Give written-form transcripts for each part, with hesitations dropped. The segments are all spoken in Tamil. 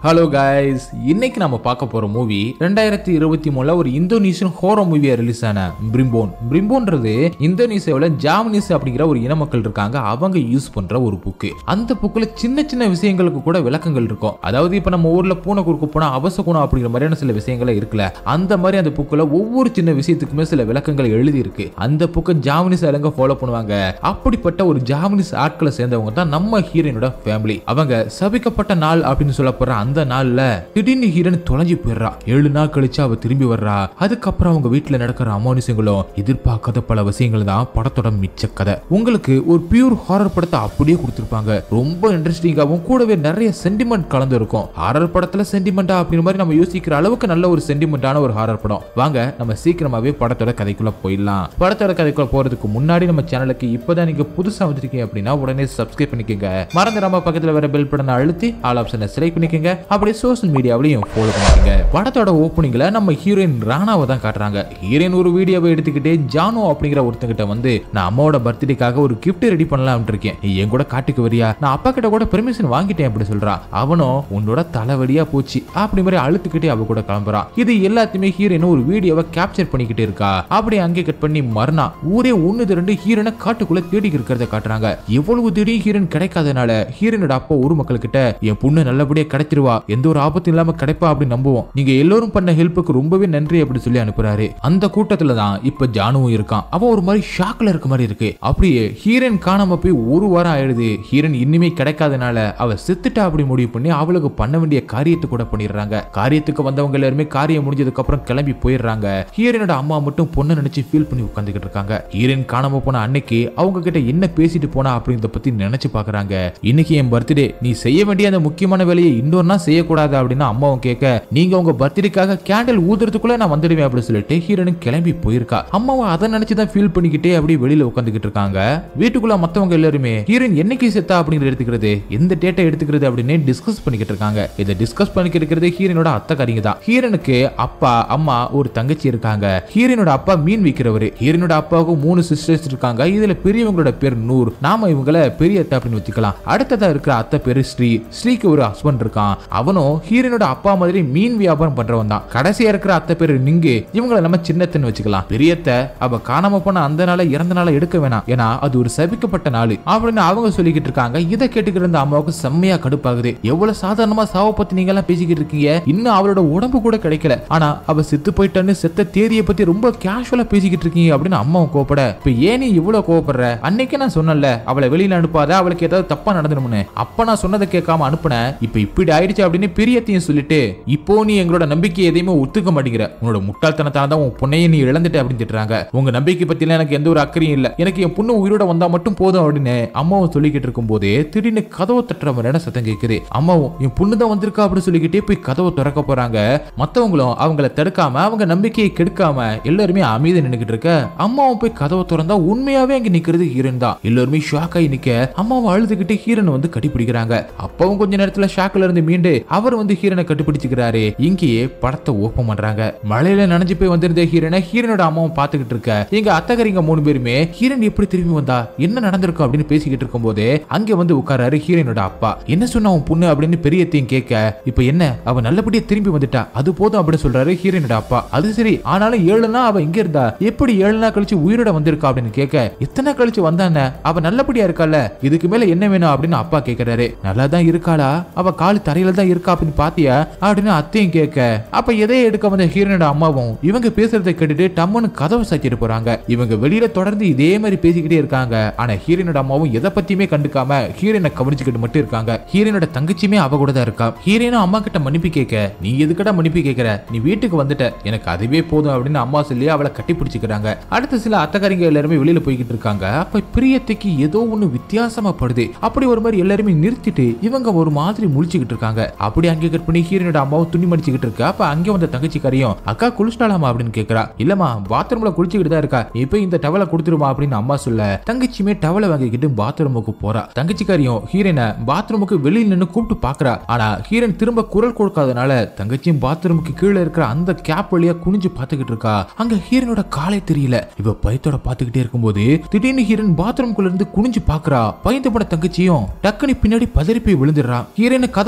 ஹலோ கைஸ், இன்னைக்கு நம்ம பார்க்க போற மூவி 2023 ஒரு இந்தோனேஷியன் ஹாரர் மூவியா ரிலீஸ் ஆன பிரிம்போன்றது இந்தோனேசியாவுல ஜாவனீஸ் அப்படிங்கிற ஒரு இன மக்கள் இருக்காங்க. அவங்க யூஸ் பண்ற ஒரு புக்கு. அந்த புக்குல சின்ன சின்ன விஷயங்களுக்கு கூட விளக்கங்கள் இருக்கும். அதாவது இப்ப நம்ம ஊர்ல பூனை குறுக்கு போனா அவசகுணம் அப்படிங்கிற மாதிரியான சில விஷயங்கள் இருக்குல்ல, அந்த மாதிரி அந்த புக்குல ஒவ்வொரு சின்ன விஷயத்துக்குமே சில விளக்கங்கள் எழுதி இருக்கு. அந்த புக்கை ஜாவனீஸ் ஆளுங்க ஃபாலோ பண்ணுவாங்க. அப்படிப்பட்ட ஒரு ஜாவனீஸ் ஆட்களை சேர்ந்தவங்க தான் நம்ம ஹீரோனோட ஃபேமிலி. அவங்க சபிக்கப்பட்ட நாள் அப்படின்னு சொல்லப்படுற அந்த நாள்ல திடீர்னு ஹீரோன் தொலைஞ்சு போயிடுறா. 7 நாள் கழிச்சு அவ திரும்பி வர்றா. அதுக்கப்புறம் அவங்க வீட்டுல நடக்கிற அமானுஷங்களும் எதிர்பார்க்காத பல விஷயங்கள் தான் படத்தோட மிச்ச கதை. உங்களுக்கு ஒரு பியூர் ஹாரர் படத்தை அப்படியே கொடுத்திருப்பாங்க. ரொம்ப இன்ட்ரெஸ்டிங்காகவும் கூடவே நிறைய சென்டிமெண்ட் கலந்து இருக்கும். ஹாரர் படத்துல சென்டிமெண்டா அப்படிங்கிற மாதிரி நம்ம யோசிக்கிற அளவுக்கு நல்ல ஒரு சென்டிமெண்டான ஒரு ஹாரர் படம். வாங்க நம்ம சீக்கிரமாவே படத்தோட கதைக்குள்ள போயிடலாம். படத்தோட கதைக்குள்ள போறதுக்கு முன்னாடி நம்ம சேனலுக்கு இப்பதான் நீங்க புதுசா வந்திருக்கீங்க அப்படின்னா உடனே சப்ஸ்கிரைப் பண்ணிக்கோங்க. மறந்துடாம பக்கத்துல வர பெல் பட்டனை அழுத்தி ஆல் ஆப்ஷனை செலக்ட் பண்ணிக்கோங்க. அப்படியே சோஷியல் மீடியாவிலையும் ஃபாலோ பண்ணிக்கோங்க. படத்தோட ஓப்பனிங்ல நம்ம ஹீரோயின் ராணாவை தான் காட்டுறாங்க. ஹீரோயின் ஒரு வீடியோவை எடுத்துக்கிட்டே ஜானு அப்படிங்கிற ஒருத்தங்கிட்ட வந்து, நான் அம்மாவோட பர்த்டேக்காக ஒரு கிஃப்ட் ரெடி பண்ணலாம் இருக்கேன், என் கூட காட்டுக்கு வரியா, நான் அப்பா கிட்ட கூட பெர்மிஷன் வாங்கிட்டேன் அப்படி சொல்றான். அவனும் உன்னோட தலைவலியா போச்சு அப்படி மாதிரி அழுத்துக்கிட்டே அவ கூட கிளம்புறான். இது எல்லாத்தையுமே ஹீரோயின் ஒரு வீடியோவை கேப்சர் பண்ணிக்கிட்டே இருக்கா. அப்படி அங்கே கட் பண்ணி மறுநா ஊரே 1-2 ஹீரோனை காட்டுக்குள்ள தேடி இருக்கிறத காட்டுறாங்க. எவ்வளவு தேடி ஹீரோயின் கிடைக்காதனால ஹீரோனோட அப்பா ஊர் மக்கள் கிட்ட, என் பொண்ணு நல்லபடியா கிடைச்சிருவா, எந்த ஒரு ஆபத்து இல்லாம கிடைப்பா அப்படின்னு நம்புவோம், நீங்க எல்லாரும் பண்ண ஹெல்ப்புக்கு ரொம்பவே நன்றி அப்படி சொல்லி அனுப்புறாரு. அந்த கூட்டத்துல தான் இப்ப ஜானுவும் இருக்கான். அவன் ஒரு மாதிரி ஷாக்ல இருக்க மாதிரி இருக்கு. அப்படியே ஹீரோயின் காணாம போய் 1 வாரம் ஆயிடுது. ஹீரோயின் இன்னுமே கிடைக்காதனால அவ செத்துட்டா அப்படி முடிவு பண்ணி அவளுக்கு பண்ண வேண்டிய காரியத்தை கூட பண்ணிடுறாங்க. காரியத்துக்கு வந்தவங்க எல்லாருமே காரியம் முடிஞ்சதுக்கு அப்புறம் கிளம்பி போயிடுறாங்க. ஹீரோனோட அம்மா மட்டும் பொண்ணை நினைச்சு ஃபீல் பண்ணி உட்காந்துக்கிட்டு இருக்காங்க. ஹீரோயின் காணாம போன அன்னைக்கு அவங்க கிட்ட என்ன பேசிட்டு போனா அப்படிங்கறத பத்தி நினைச்சு பாக்குறாங்க. இன்னைக்கு என் பர்த்டே, நீ செய்ய வேண்டிய அந்த முக்கியமான வேலையை இன்னொரு செய்யக்கூடாது அப்படின்னு அம்மாவும் கேட்க, நீங்க உங்க பர்த்டேக்காக கேண்டில் ஊதுறதுக்குள்ள நான் வந்துடுவேன் அப்படின்னு சொல்லிட்டு ஹீரோயின் கிளம்பி போயிருக்கா. அம்மாவும் அதை நினைச்சுதான் ஃபீல் பண்ணிக்கிட்டே அப்படியே வெளியில உட்காந்துக்கிட்டு இருக்காங்க. வீட்டுக்குள்ள மத்தவங்க எல்லாருமே ஹீரோயின் என்னைக்கு செத்தா அப்படிங்கறது எடுத்துக்கிறது, எந்த டேட்டை எடுத்துக்கிறது அப்படின்னு டிஸ்கஸ் பண்ணிக்கிட்டு இருக்காங்க. இதை டிஸ்கஸ் பண்ணிக்கிட்டு இருக்கிறது ஹீரோனோட அத்தைக்காரிங்க தான். ஹீரோனுக்கு அப்பா அம்மா ஒரு தங்கச்சி இருக்காங்க. ஹீரோனோட அப்பா மீன் விற்கிறவரு. ஹீரோனோட அப்பாவுக்கு 3 சிஸ்டர்ஸ் இருக்காங்க. இதுல பெரியவங்களோட பேர் நூர். நாம இவங்கள பெரிய அத்தை அப்படின்னு வச்சுக்கலாம். அடுத்ததா இருக்கிற அத்தை பேரு ஸ்ரீக்கு ஒரு ஹஸ்பண்ட் இருக்கான். அவனும் ஹீரோனோட அப்பா மாதிரி மீன் வியாபாரம் பண்றவன் தான். கடைசியா இருக்கிற அத்தை பேரு நிங்கு. இவங்களை நம்ம சின்னத்தன்னு வச்சுக்கலாம். பெரியத்தை அவ காணாம போன அந்த நாள இறந்த நாள எடுக்க வேணாம், ஏன்னா அது ஒரு சபிக்கப்பட்ட நாள் அப்படின்னு அவங்க சொல்லிக்கிட்டு இருக்காங்க. இதை கேட்டுக்கிட்டு இருந்த அம்மாவுக்கு செம்மையா கடுப்பாகுது. எவ்வளவு சாதாரணமா சாவ பத்தி நீங்க எல்லாம் பேசிக்கிட்டு இருக்கீங்க, இன்னும் அவளோட உடம்பு கூட கிடைக்கல, ஆனா அவ செத்து போயிட்டான்னு செத்த தேதியை பத்தி ரொம்ப கேஷுவலா பேசிக்கிட்டு இருக்கீங்க அப்படின்னு அம்மாவும் கோபப்பட, இப்ப ஏன் நீ இவ்வளவு கோவப்படுற, அன்னைக்கு நான் சொன்னல அவளை வெளியில அனுப்பாத, அவளுக்கு ஏதாவது தப்பா நடந்துரும்னு, அப்ப நான் சொன்னதை கேட்காம அனுப்புன, இப்ப இப்படி ஆயிடுச்சு அப்படின்னு பெரியத்தையும் சொல்லிட்டு, இப்போ நீ எங்களோட நம்பிக்கை எதையுமே ஒத்துக்க மாட்டேங்கிற, உன்னோட முட்டாள்தனத்தால தான் உன் பொண்ணையை நீ இழந்துட்ட அப்படின்னு திட்டுறாங்க. உங்க நம்பிக்கை பத்தி எனக்கு எந்த ஒரு அக்கறையும் இல்ல, எனக்கு என் பொண்ணு உயிரோட வந்தா மட்டும் போதும் அப்படின்னு அம்மாவும் சொல்லிக்கிட்டு இருக்கும் போதே திடீர்னு கதவை தட்டுற மாதிரியான சத்தம் கேட்குது. அம்மாவும் என் பொண்ணு தான் வந்திருக்கா அப்படின்னு சொல்லிக்கிட்டே போய் கதவை திறக்க போறாங்க. மத்தவங்களும் அவங்கள தடுக்காம அவங்க நம்பிக்கையை கெடுக்காம எல்லாருமே அமைதி நின்னுக்கிட்டு இருக்க, அம்மாவும் போய் கதவை திறந்தா உண்மையாவே அங்க நிக்கிறது ஹீரோன் தான். எல்லாருமே ஷாக் ஆகி நிக்க அம்மாவை அழுதுகிட்டு ஹீரோன் வந்து கட்டிப்பிடிக்கிறாங்க. அப்பவும் கொஞ்ச நேரத்துல ஷாக்ல இருந்து மீண்டு அவர் வந்து ஹீரோனை கட்டுப்பிடிச்சுக்கிறாரு. இங்கேயே படத்தை ஓப்பன் பண்றாங்க. மழையில நனைஞ்சு போய் வந்திருந்த ஹீரோனோட அம்மாவும் பாத்துக்கிட்டு இருக்க. எங்க அத்தகரிங்க 3 பேருமே ஹீரோன் எப்படி திரும்பி வந்தா, என்ன நடந்திருக்கும் அப்படின்னு பேசிக்கிட்டு இருக்கும் போது அங்க வந்து உட்காராரு ஹீரோனோட அப்பா. என்ன சொன்னா உன் பொண்ணு அப்படின்னு பெரியத்தையும் கேட்க, இப்ப என்ன அவ நல்லபடியா திரும்பி வந்துட்டா, அது போதும் அப்படின்னு சொல்றாரு ஹீரோனோட அப்பா. அது சரி, ஆனாலும் 7 நாள் அவ இங்க இருந்தா, எப்படி 7 நாள் கழிச்சு உயிரோட வந்திருக்கா அப்படின்னு கேட்க, எத்தனை கழிச்சு வந்தானே, அவ நல்லபடியா இருக்கால, இதுக்கு மேல என்ன வேணும் அப்படின்னு அப்பா கேட்கிறாரு. நல்லா தான் இருக்காளா, அவ கால் தரையில தான் இருக்கா அப்படின்னு பாத்தியா அப்படின்னு அத்தையும் கேட்க, அப்ப எதையை எடுக்க வந்த ஹீரோனோட அம்மாவும் இவங்க பேசுறதை கேட்டுட்டு டம்முன்னு கதவை சாத்திட்டு போறாங்க. இவங்க வெளியில தொடர்ந்து இதே மாதிரி பேசிக்கிட்டே இருக்காங்க. ஆனா ஹீரோனோட அம்மாவும் எதை பத்தியுமே கண்டுக்காம ஹீரோனை கவனிச்சுக்கிட்டு மட்டும் இருக்காங்க. ஹீரோனோட தங்கச்சியுமே அவ கூட தான் இருக்கா. ஹீரோனும் அம்மா கிட்ட மன்னிப்பு கேட்க, நீ எதுக்கடா மன்னிப்பு கேட்கிற, நீ வீட்டுக்கு வந்துட்ட, எனக்கு அதுவே போதும் அப்படின்னு அம்மா சொல்லி அவளை கட்டி பிடிச்சுக்கிறாங்க. அடுத்த சில அத்தக்காரிங்க எல்லாருமே வெளியில போய்கிட்டு இருக்காங்க. அப்ப பிரியத்தைக்கு ஏதோ ஒண்ணு வித்தியாசமா படுது. அப்படி ஒரு மாதிரி எல்லாருமே நிறுத்திட்டு இவங்க ஒரு மாதிரி முழிச்சுக்கிட்டு இருக்காங்க. அப்படி அங்கே கட் பண்ணி ஹீரோனோட அம்மாவும் துணி மடிச்சுக்கிட்டு இருக்கா. அப்ப அங்கே வந்த தங்கச்சிக்காரியும், அக்கா குளிச்சிட்டாலாமா அப்படின்னு கேட்கறா. இல்லமா, பாத்ரூம்ல குளிச்சுக்கிட்டு தான் இருக்கா, இப்ப இந்த டவலை கொடுத்துருமா அப்படின்னு அம்மா சொல்ல, தங்கச்சியுமே டவலை வாங்கிக்கிட்டு பாத்ரூமுக்கு போறா. தங்கச்சிக்காரியும் ஹீரோனை பாத்ரூமுக்கு வெளியில நின்னு கூப்பிட்டு பாக்குறா. ஆனா ஹீரோன் திரும்ப குரல் கொடுக்காதனால தங்கச்சியும் பாத்ரூமுக்கு கீழே இருக்கிற அந்த கேப் வழியா குனிஞ்சு பாத்துக்கிட்டு இருக்கா. அங்க ஹீரோனோட காலே தெரியல. இவ பயத்தோட பாத்துக்கிட்டே இருக்கும்போது திடீர்னு ஹீரோன் பாத்ரூம்குள்ள இருந்து குனிஞ்சு பாக்குறா. பயந்து போன தங்கச்சியும் டக்குனு பின்னாடி பதறி போய் விழுந்துடுறா. ஹீரோன் கதவு திறந்துகிட்டு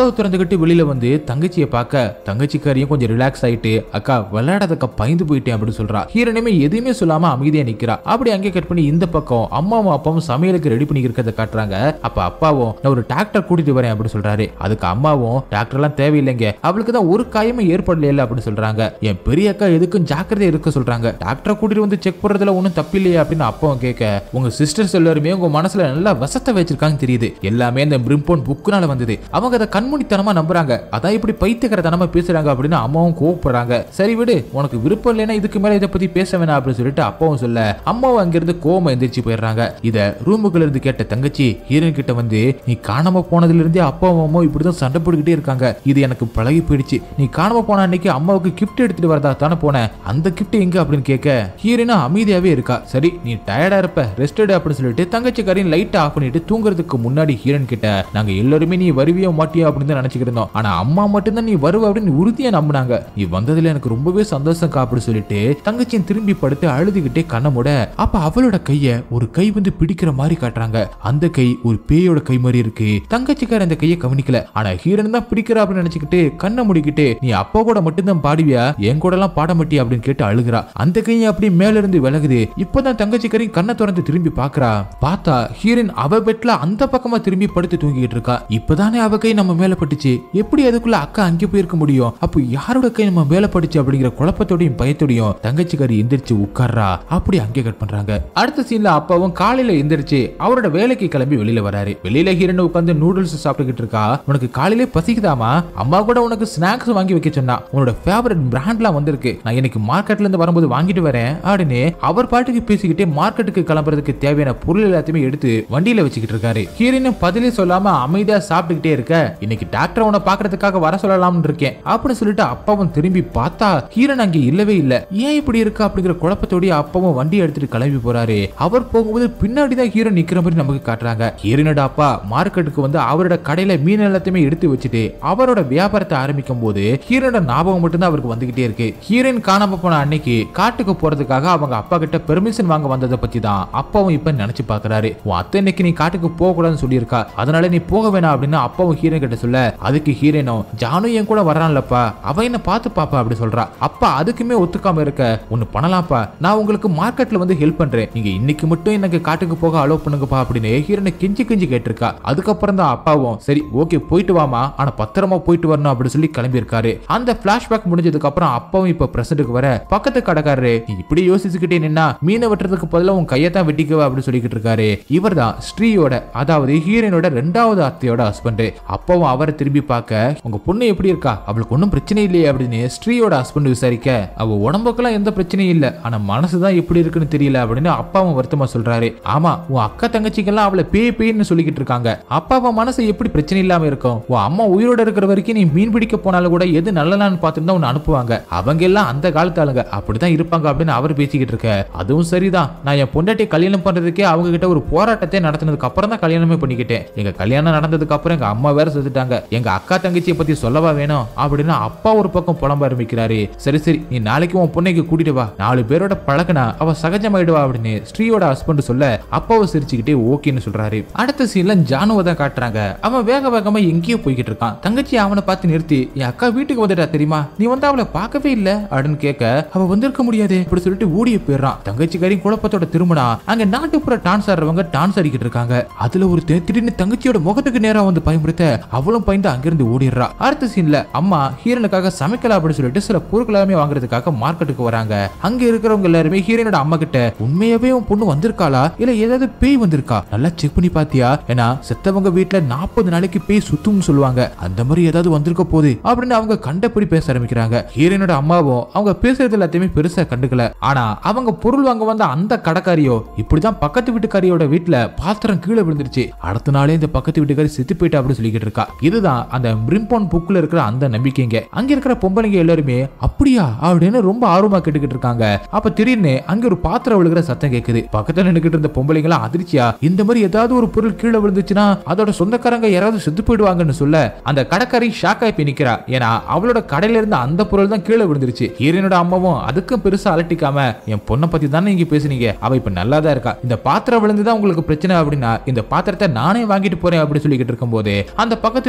விட்டு வெளியில வந்து தங்கச்சியை பார்க்க தங்கச்சிக்காரியும் கொஞ்சம் ரிலாக்ஸ் ஆயிட்டு அக்கா விளையாடாதக்கா பயந்து போயிட்டேன் அப்படின்னு சொல்றா. ஹீரோனுமே எதுவுமே சொல்லாம அமைதியா நிக்கிறா. அப்படி அங்கே கட் பண்ணி இந்த பக்கம் அம்மாவும் அப்பாவும் சமையலுக்கு ரெடி பண்ணி இருக்கிறத காட்டுறாங்க. அப்ப அப்பாவும் நான் ஒரு டாக்டர் கூட்டிட்டு வரேன் அப்படின்னு சொல்றாரு. அதுக்கு அம்மாவும் டாக்டர் எல்லாம் தேவையில்லைங்க, அவளுக்கு தான் ஒரு காயமும் ஏற்படல அப்படின்னு சொல்றாங்க. என் பெரிய அக்கா எதுக்கும் ஜாக்கிரதையா இருக்க சொல்றாங்க, டாக்டரை கூட்டிட்டு வந்து செக் பண்றதுல ஒன்னும் தப்பில்லையா அப்படின்னு அப்பாவும் கேட்க உங்க சிஸ்டர்ஸ் எல்லாருமே உங்க மனசுல நல்லா வசத்தை வச்சிருக்காங்க தெரியுது, எல்லாமே அந்த பிரிம்போன் புக்குனால வந்தது, அவங்க அதை கண்மூடித்தனமா நம்புறாங்க, அதான் இப்படி பைத்தியக்காரத்தனமா பேசுறாங்க அப்படின்னு அம்மாவும் கோவப்படுறாங்க. சரி விடு, உனக்கு விருப்பம் இல்லைன்னா இதுக்கு மேல இதை பத்தி பேச வேணாம் அப்படின்னு சொல்லிட்டு அப்பாவும் சொல்ல அம்மாவும் அங்கிருந்து கோவமா எந்திரிச்சு போயிடுறாங்க. இத ரூமுக்குள்ள இருந்து கேட்ட தங்கச்சி ஹீரோயின் கிட்ட வந்து நீ காணாம போனதுல இருந்தே அப்பாவும் அம்மாவும் இப்படிதான் சண்டை போட்டுக்கிட்டே இருக்காங்க, இது எனக்கு பழகி போயிடுச்சு, நீ காணாம போன அன்னைக்கு அம்மாவுக்கு கிஃப்ட் எடுத்துட்டு வரதா தானே போன, அந்த கிஃப்ட் எங்க அப்படின்னு கேட்க ஹீரோயினா அமைதியாவே இருக்கா. சரி நீ டயர்டா இருப்ப, ரெஸ்ட் எடு அப்படின்னு சொல்லிட்டு தங்கச்சிக்காரின் லைட் ஆஃப் பண்ணிட்டு தூங்குறதுக்கு முன்னாடி ஹீரோயின் கிட்ட நாங்க எல்லாருமே நீ வருவியோ மாட்டியோ அப்படின்னு தான் நினைச்சுக்கிட்டு இருந்தோம், ஆனா அம்மா மட்டும் தான் நீ வருவ அப்படின்னு உறுதியா நம்பினாங்க, நீ வந்ததுல எனக்கு ரொம்பவே சந்தோஷம் அப்படின்னு சொல்லிட்டு தங்கச்சியின் திரும்பி படுத்து அழுதுகிட்டே கண்ண மூட அப்ப அவளோட கைய ஒரு கை வந்து பிடிக்கிற மாதிரி காட்டுறாங்க. அந்த கை ஒரு பேயோட கை மாதிரி இருக்கு. தங்கச்சிக்கார அந்த கையை கவனிக்கல, ஆனா ஹீரோன் தான் பிடிக்கிறா அப்படின்னு நினைச்சுக்கிட்டு கண்ணை முடிக்கிட்டு நீ அப்பா கூட மட்டும்தான் பாடுவியா, என் கூட எல்லாம் பாட மாட்டியா அப்படின்னு கேட்டு அழுகுறா. அந்த கையை அப்படி மேல இருந்து விலகுது. இப்பதான் தங்கச்சிக்காரி கண்ணை திறந்து திரும்பி பாக்குறா. பார்த்தா ஹீரோயின் அவ பெட்ல அந்த பக்கமா திரும்பி படுத்து தூங்கிட்டு இருக்கா. இப்பதானே அவ கை நம்ம மேல பட்டுச்சு, எப்படி அதுக்குள்ள அக்கா அங்கே போயிருக்க முடியும், அப்போ யாரோட கை நம்ம மேல பட்டுச்சு அப்படிங்கிற குழப்பத்தோடையும் பயத்தோடையும் தங்கச்சிக்காரி எந்திரிச்சு உட்கார்றா. அப்படி அங்கே கட் பண்றாங்க. அடுத்த சீன்ல அப்பாவும் காலையில எந்திரிச்சு அவரோட வேலைக்கு கிளம்பி வெளியில வராரு. வெளியில ஹீரோயின் உட்கார்ந்து நூடுல்ஸ் சாப்பிட்டுக்கிட்டு இருக்கா. உனக்கு காலையிலே பசிக்குதாமா, அம்மா கூட உனக்கு ஸ்நாக்ஸ் வாங்கி வைக்க சொன்னா, உன்னோட ஃபேவரட் பிராண்ட்லாம் வந்திருக்கு, நான் இன்னைக்கு மார்க்கெட்ல இருந்து வரும்போது வாங்கிட்டு வரேன் அப்படின்னு அவர் பாட்டுக்கு பேசிக்கிட்டே மார்க்கெட்டுக்கு கிளம்புறதுக்கு தேவையான பொருள் எல்லாத்தையுமே எடுத்து வண்டியில வச்சுக்கிட்டு இருக்காரு. ஹீரோயின் பதிலே சொல்லாம அமைதியா சாப்பிட்டுக்கிட்டே இருக்க இன்னைக்கு டாக்டர் உன்னை பாக்குறதுக்காக வர சொல்லலாம்னு இருக்கேன் அப்படின்னு சொல்லிட்டு அப்பாவும் திரும்பி பார்த்தா ஹீரோயின் அங்கே இல்லவே இல்ல. ஏன் இப்படி இருக்கு அப்படிங்கிற குழப்பத்தோட அப்பாவும் வண்டி எடுத்துட்டு கிளம்பி போறாரு. அவர் போகும்போது பின்னாடிதான் ஹீரோ நிக்கிற மாதிரி நமக்கு காட்டுறாங்க. ஹீரோனோட அப்பா மார்க்கெட்டுக்கு வந்து அவரோட கடையில மீன் எல்லாத்தையுமே எடுத்து வச்சுட்டு அவரோட வியாபாரத்தை ஆரம்பிக்கும் போது ஹீரோனோட ஞாபகம் மட்டும்தான் அவருக்கு வந்துகிட்டே இருக்கு. ஹீரோயின் காணாம போன அன்னைக்கு காட்டுக்கு போறதுக்காக அவங்க அப்பா கிட்ட பெர்மிஷன் வாங்க வந்ததை பத்தி தான் அப்பாவும் இப்ப நினைச்சு பாக்குறாரு. உன் அத்தை இன்னைக்கு நீ காட்டுக்கு போக கூடாதுன்னு சொல்லியிருக்கா, அதனால நீ போக வேணாம் அப்படின்னு அப்பாவும் ஹீரோயின் கிட்ட சொல்ல அதுக்கு ஹீரோனும் ஜானு என் கூட வரான்லப்பா, அவ என்ன பார்த்து பாப்பா அப்படி சொல்றா. அப்பா அதுக்குமே ஒத்துக்காம இருக்க ஒன்னு பண்ணலாம்ப்பா, நான் உங்களுக்கு மார்க்கெட்ல வந்து ஹெல்ப் பண்றேன், நீங்க இன்னைக்கு மட்டும் எனக்கு காட்டுக்கு போக அலோ பண்ணுங்கப்பா அப்படின்னு ஹீரோனை கெஞ்சி கெஞ்சி கேட்டிருக்கா. அதுக்கப்புறம் தான் அப்பாவும் சரி ஓகே போயிட்டு வாமா, ஆனா பத்திரமா போயிட்டு வரணும் அப்படின்னு சொல்லி கிளம்பி இருக்காரு. அந்த பிளாஷ்பேக் முடிஞ்சதுக்கு அப்புறம் அப்பாவும் இப்ப பிரசன்ட்டுக்கு வர பக்கத்து கடைக்காரரு நீ இப்படி யோசிச்சுக்கிட்டே நின்னா மீனை வெட்டுறதுக்கு பதிலாக உன் கையை தான் வெட்டிக்கவா அப்படின்னு சொல்லிக்கிட்டு இருக்காரு. இவர் தான் ஸ்ரீயோட அதாவது ஹீரோனோட ரெண்டாவது அத்தையோட ஹஸ்பண்ட். அப்பாவும் அவரை திரும்பி பார்க்க உங்க பொண்ணு எப்படி இருக்கா, அவளுக்கு ஒன்னும் பிரச்சனை இல்லையே அப்படின்னு ஸ்ரீயோட ஹஸ்பண்ட் விசாரிக்க அவ உடம்புக்கெல்லாம் எந்த பிரச்சனையும் இல்ல, ஆனா மனசுதான் எப்படி இருக்குன்னு தெரியல அப்படின்னு அப்பாவும் வருத்தமா சொல்றாரு. ஆமா உன் அக்கா தங்கச்சிக்கெல்லாம் அவளை பேய் பேய்னு சொல்லிக்கிட்டு இருக்காங்க, அப்பாவ மனசு எப்படி பிரச்சனை இல்லாம இருக்கும், உன் அம்மா உயிரோட இருக்கிற வரைக்கும் நீ மீன் பிடிக்க போனாலும் கூட எது நல்லலான்னு பார்த்துட்டு உன்னை அனுப்புவாங்க, அவங்க எல்லாம் அந்த காலத்து ஆளுங்க அப்படிதான் இருப்பாங்க அப்படின்னு அவர் பேசிக்கிட்டு இருக்க. அதுவும் சரிதான், நான் என் பொண்டாட்டி கல்யாணம் பண்றதுக்கே அவங்க கிட்ட ஒரு போராட்டத்தை நடத்தினதுக்கு அப்புறம் தான் கல்யாணமே பண்ணிக்கிட்டேன், எங்க கல்யாணம் நடந்ததுக்கு அப்புறம் எங்க அம்மா வேற செத்துட்டாங்க, எங்க அக்கா தங்கச்சியை பத்தி சொல்லவா வேணும் அப்படின்னு அப்பா ஒரு பக்கம் புலம்ப ஆரம்பிக்கிறாரு. சரி சரி நீ நாளைக்கு உன் பொண்ணைக்கு கூட்டிட்டு வா, 4 பேரோட பழகினா அவ சகஜமாயிடுவா அப்படின்னு ஸ்ரீயோட ஹஸ்பண்ட் சொல்ல அப்பாவை சிரிச்சுக்கிட்டே ஓகேன்னு சொல்றாரு. அடுத்த சீன்ல ஜானுவை தான் காட்டுறாங்க. அவன் வேக வேகமா எங்கேயோ போய்கிட்டு இருக்கான். தங்கச்சி அவனை பார்த்து நிறுத்தி என் அக்கா வீட்டுக்கு வந்துட்டா தெரியுமா, நீ வந்து அவளை பார்க்கவே இல்ல அப்படின்னு கேட்க அவ வந்திருக்க முடியாது அப்படி சொல்லிட்டு ஓடிய போயிடுறான். தங்கச்சிக்காரி குழப்பத்தோட திரும்பினா அங்க நாட்டுப்புற டான்ஸ் ஆடுறவங்க டான்ஸ் ஆடிக்கிட்டு இருக்காங்க. அதுல ஒரு திடீர்னு தங்கச்சியோட முகத்துக்கு நேரா வந்து பயன்படுத்த அவளும் பயந்து அங்கிருந்து ஓடிடுறா. அடுத்த சீன்ல அம்மா ஹீரோனுக்காக சமைக்கலாம் அப்படின்னு சொல்லிட்டு சில பொருட்கள் எல்லாமே வாங்குறதுக்காக மார்க்கெட்டுக்கு வராங்க. அங்க இருக்கிறவங்க எல்லாருமே ஹீரோனோட அம்மா கிட்ட உண்மையாவே உன் பொண்ணு வந்திருக்காளா இல்ல ஏதாவது பேய் வந்திருக்கா நல்லா செக் பண்ணி பாத்தியா, ஏன்னா செத்தவங்க வீட்டுல 40 நாளைக்கு பேய் சுத்தும்னு சொல்லுவாங்க, அந்த மாதிரி ஏதாவது வந்திருக்க போகுது அப்படின்னு அவங்க கண்டபடி பேச ஆரம்பிக்கிறாங்க. ஹீரோனோட அம்மாவும் அவங்க பேசுறது எல்லாத்தையுமே பெருசா கண்டுக்கல. ஆனா அவங்க பொருள் வாங்க வந்த அந்த கடைக்காரியோ இப்படிதான் பக்கத்து வீட்டுக்காரியோட வீட்டுல பாத்திரம் கீழே விழுந்துருச்சு, அடுத்த நாளே இந்த பக்கத்து வீட்டுக்காரி செத்து போயிட்டா அப்படின்னு சொல்லிக்கிட்டு இருக்கா. இதுதான் அந்த பிரிம்போன் புக்ல இருக்கிற அந்த நம்பிக்கைங்க. அங்க இருக்கிற பொம்பளைங்க எல்லாருமே அப்படியா அப்படின்னு ரொம்ப ஆர்வமா கேட்டுக்கிட்டு இருக்காங்க. அப்ப திடீர்னு அங்க ஒரு பாத்திரம் விழுகிற சத்தம் கேக்குது. பக்கத்துல நின்னுக்கிட்டு இருந்த பொம்பளைங்களா அதிர்ச்சியா இந்த மாதிரி ஏதாவது ஒரு பொருள் கீழே விழுந்துச்சுன்னா அதோட சொந்தக்காரங்க யாராவது செத்து போயிடுவாங்கன்னு சொல்ல அந்த கடைக்காரி ஷாக் ஆகி நிக்கிறா. ஏன்னா அவளோட கடையில இருந்த அந்த பொருள் தான் கீழே விழுந்துருச்சு. ஹீரோனோட அம்மாவும் அதுக்கும் பெருசா அலட்டிக்காம என் பொண்ணை பத்தி தானே நீங்க பேசுனீங்க, அவ இப்ப நல்லா தான் இருக்கா, இந்த பாத்திரம் விழுந்துதான் உங்களுக்கு பிரச்சனை அப்படின்னா இந்த பாத்திரத்தை நானே வாங்கிட்டு போறேன் அப்படின்னு சொல்லிக்கிட்டு இருக்கும் போது அந்த பக்கத்து வீட்டுக்கார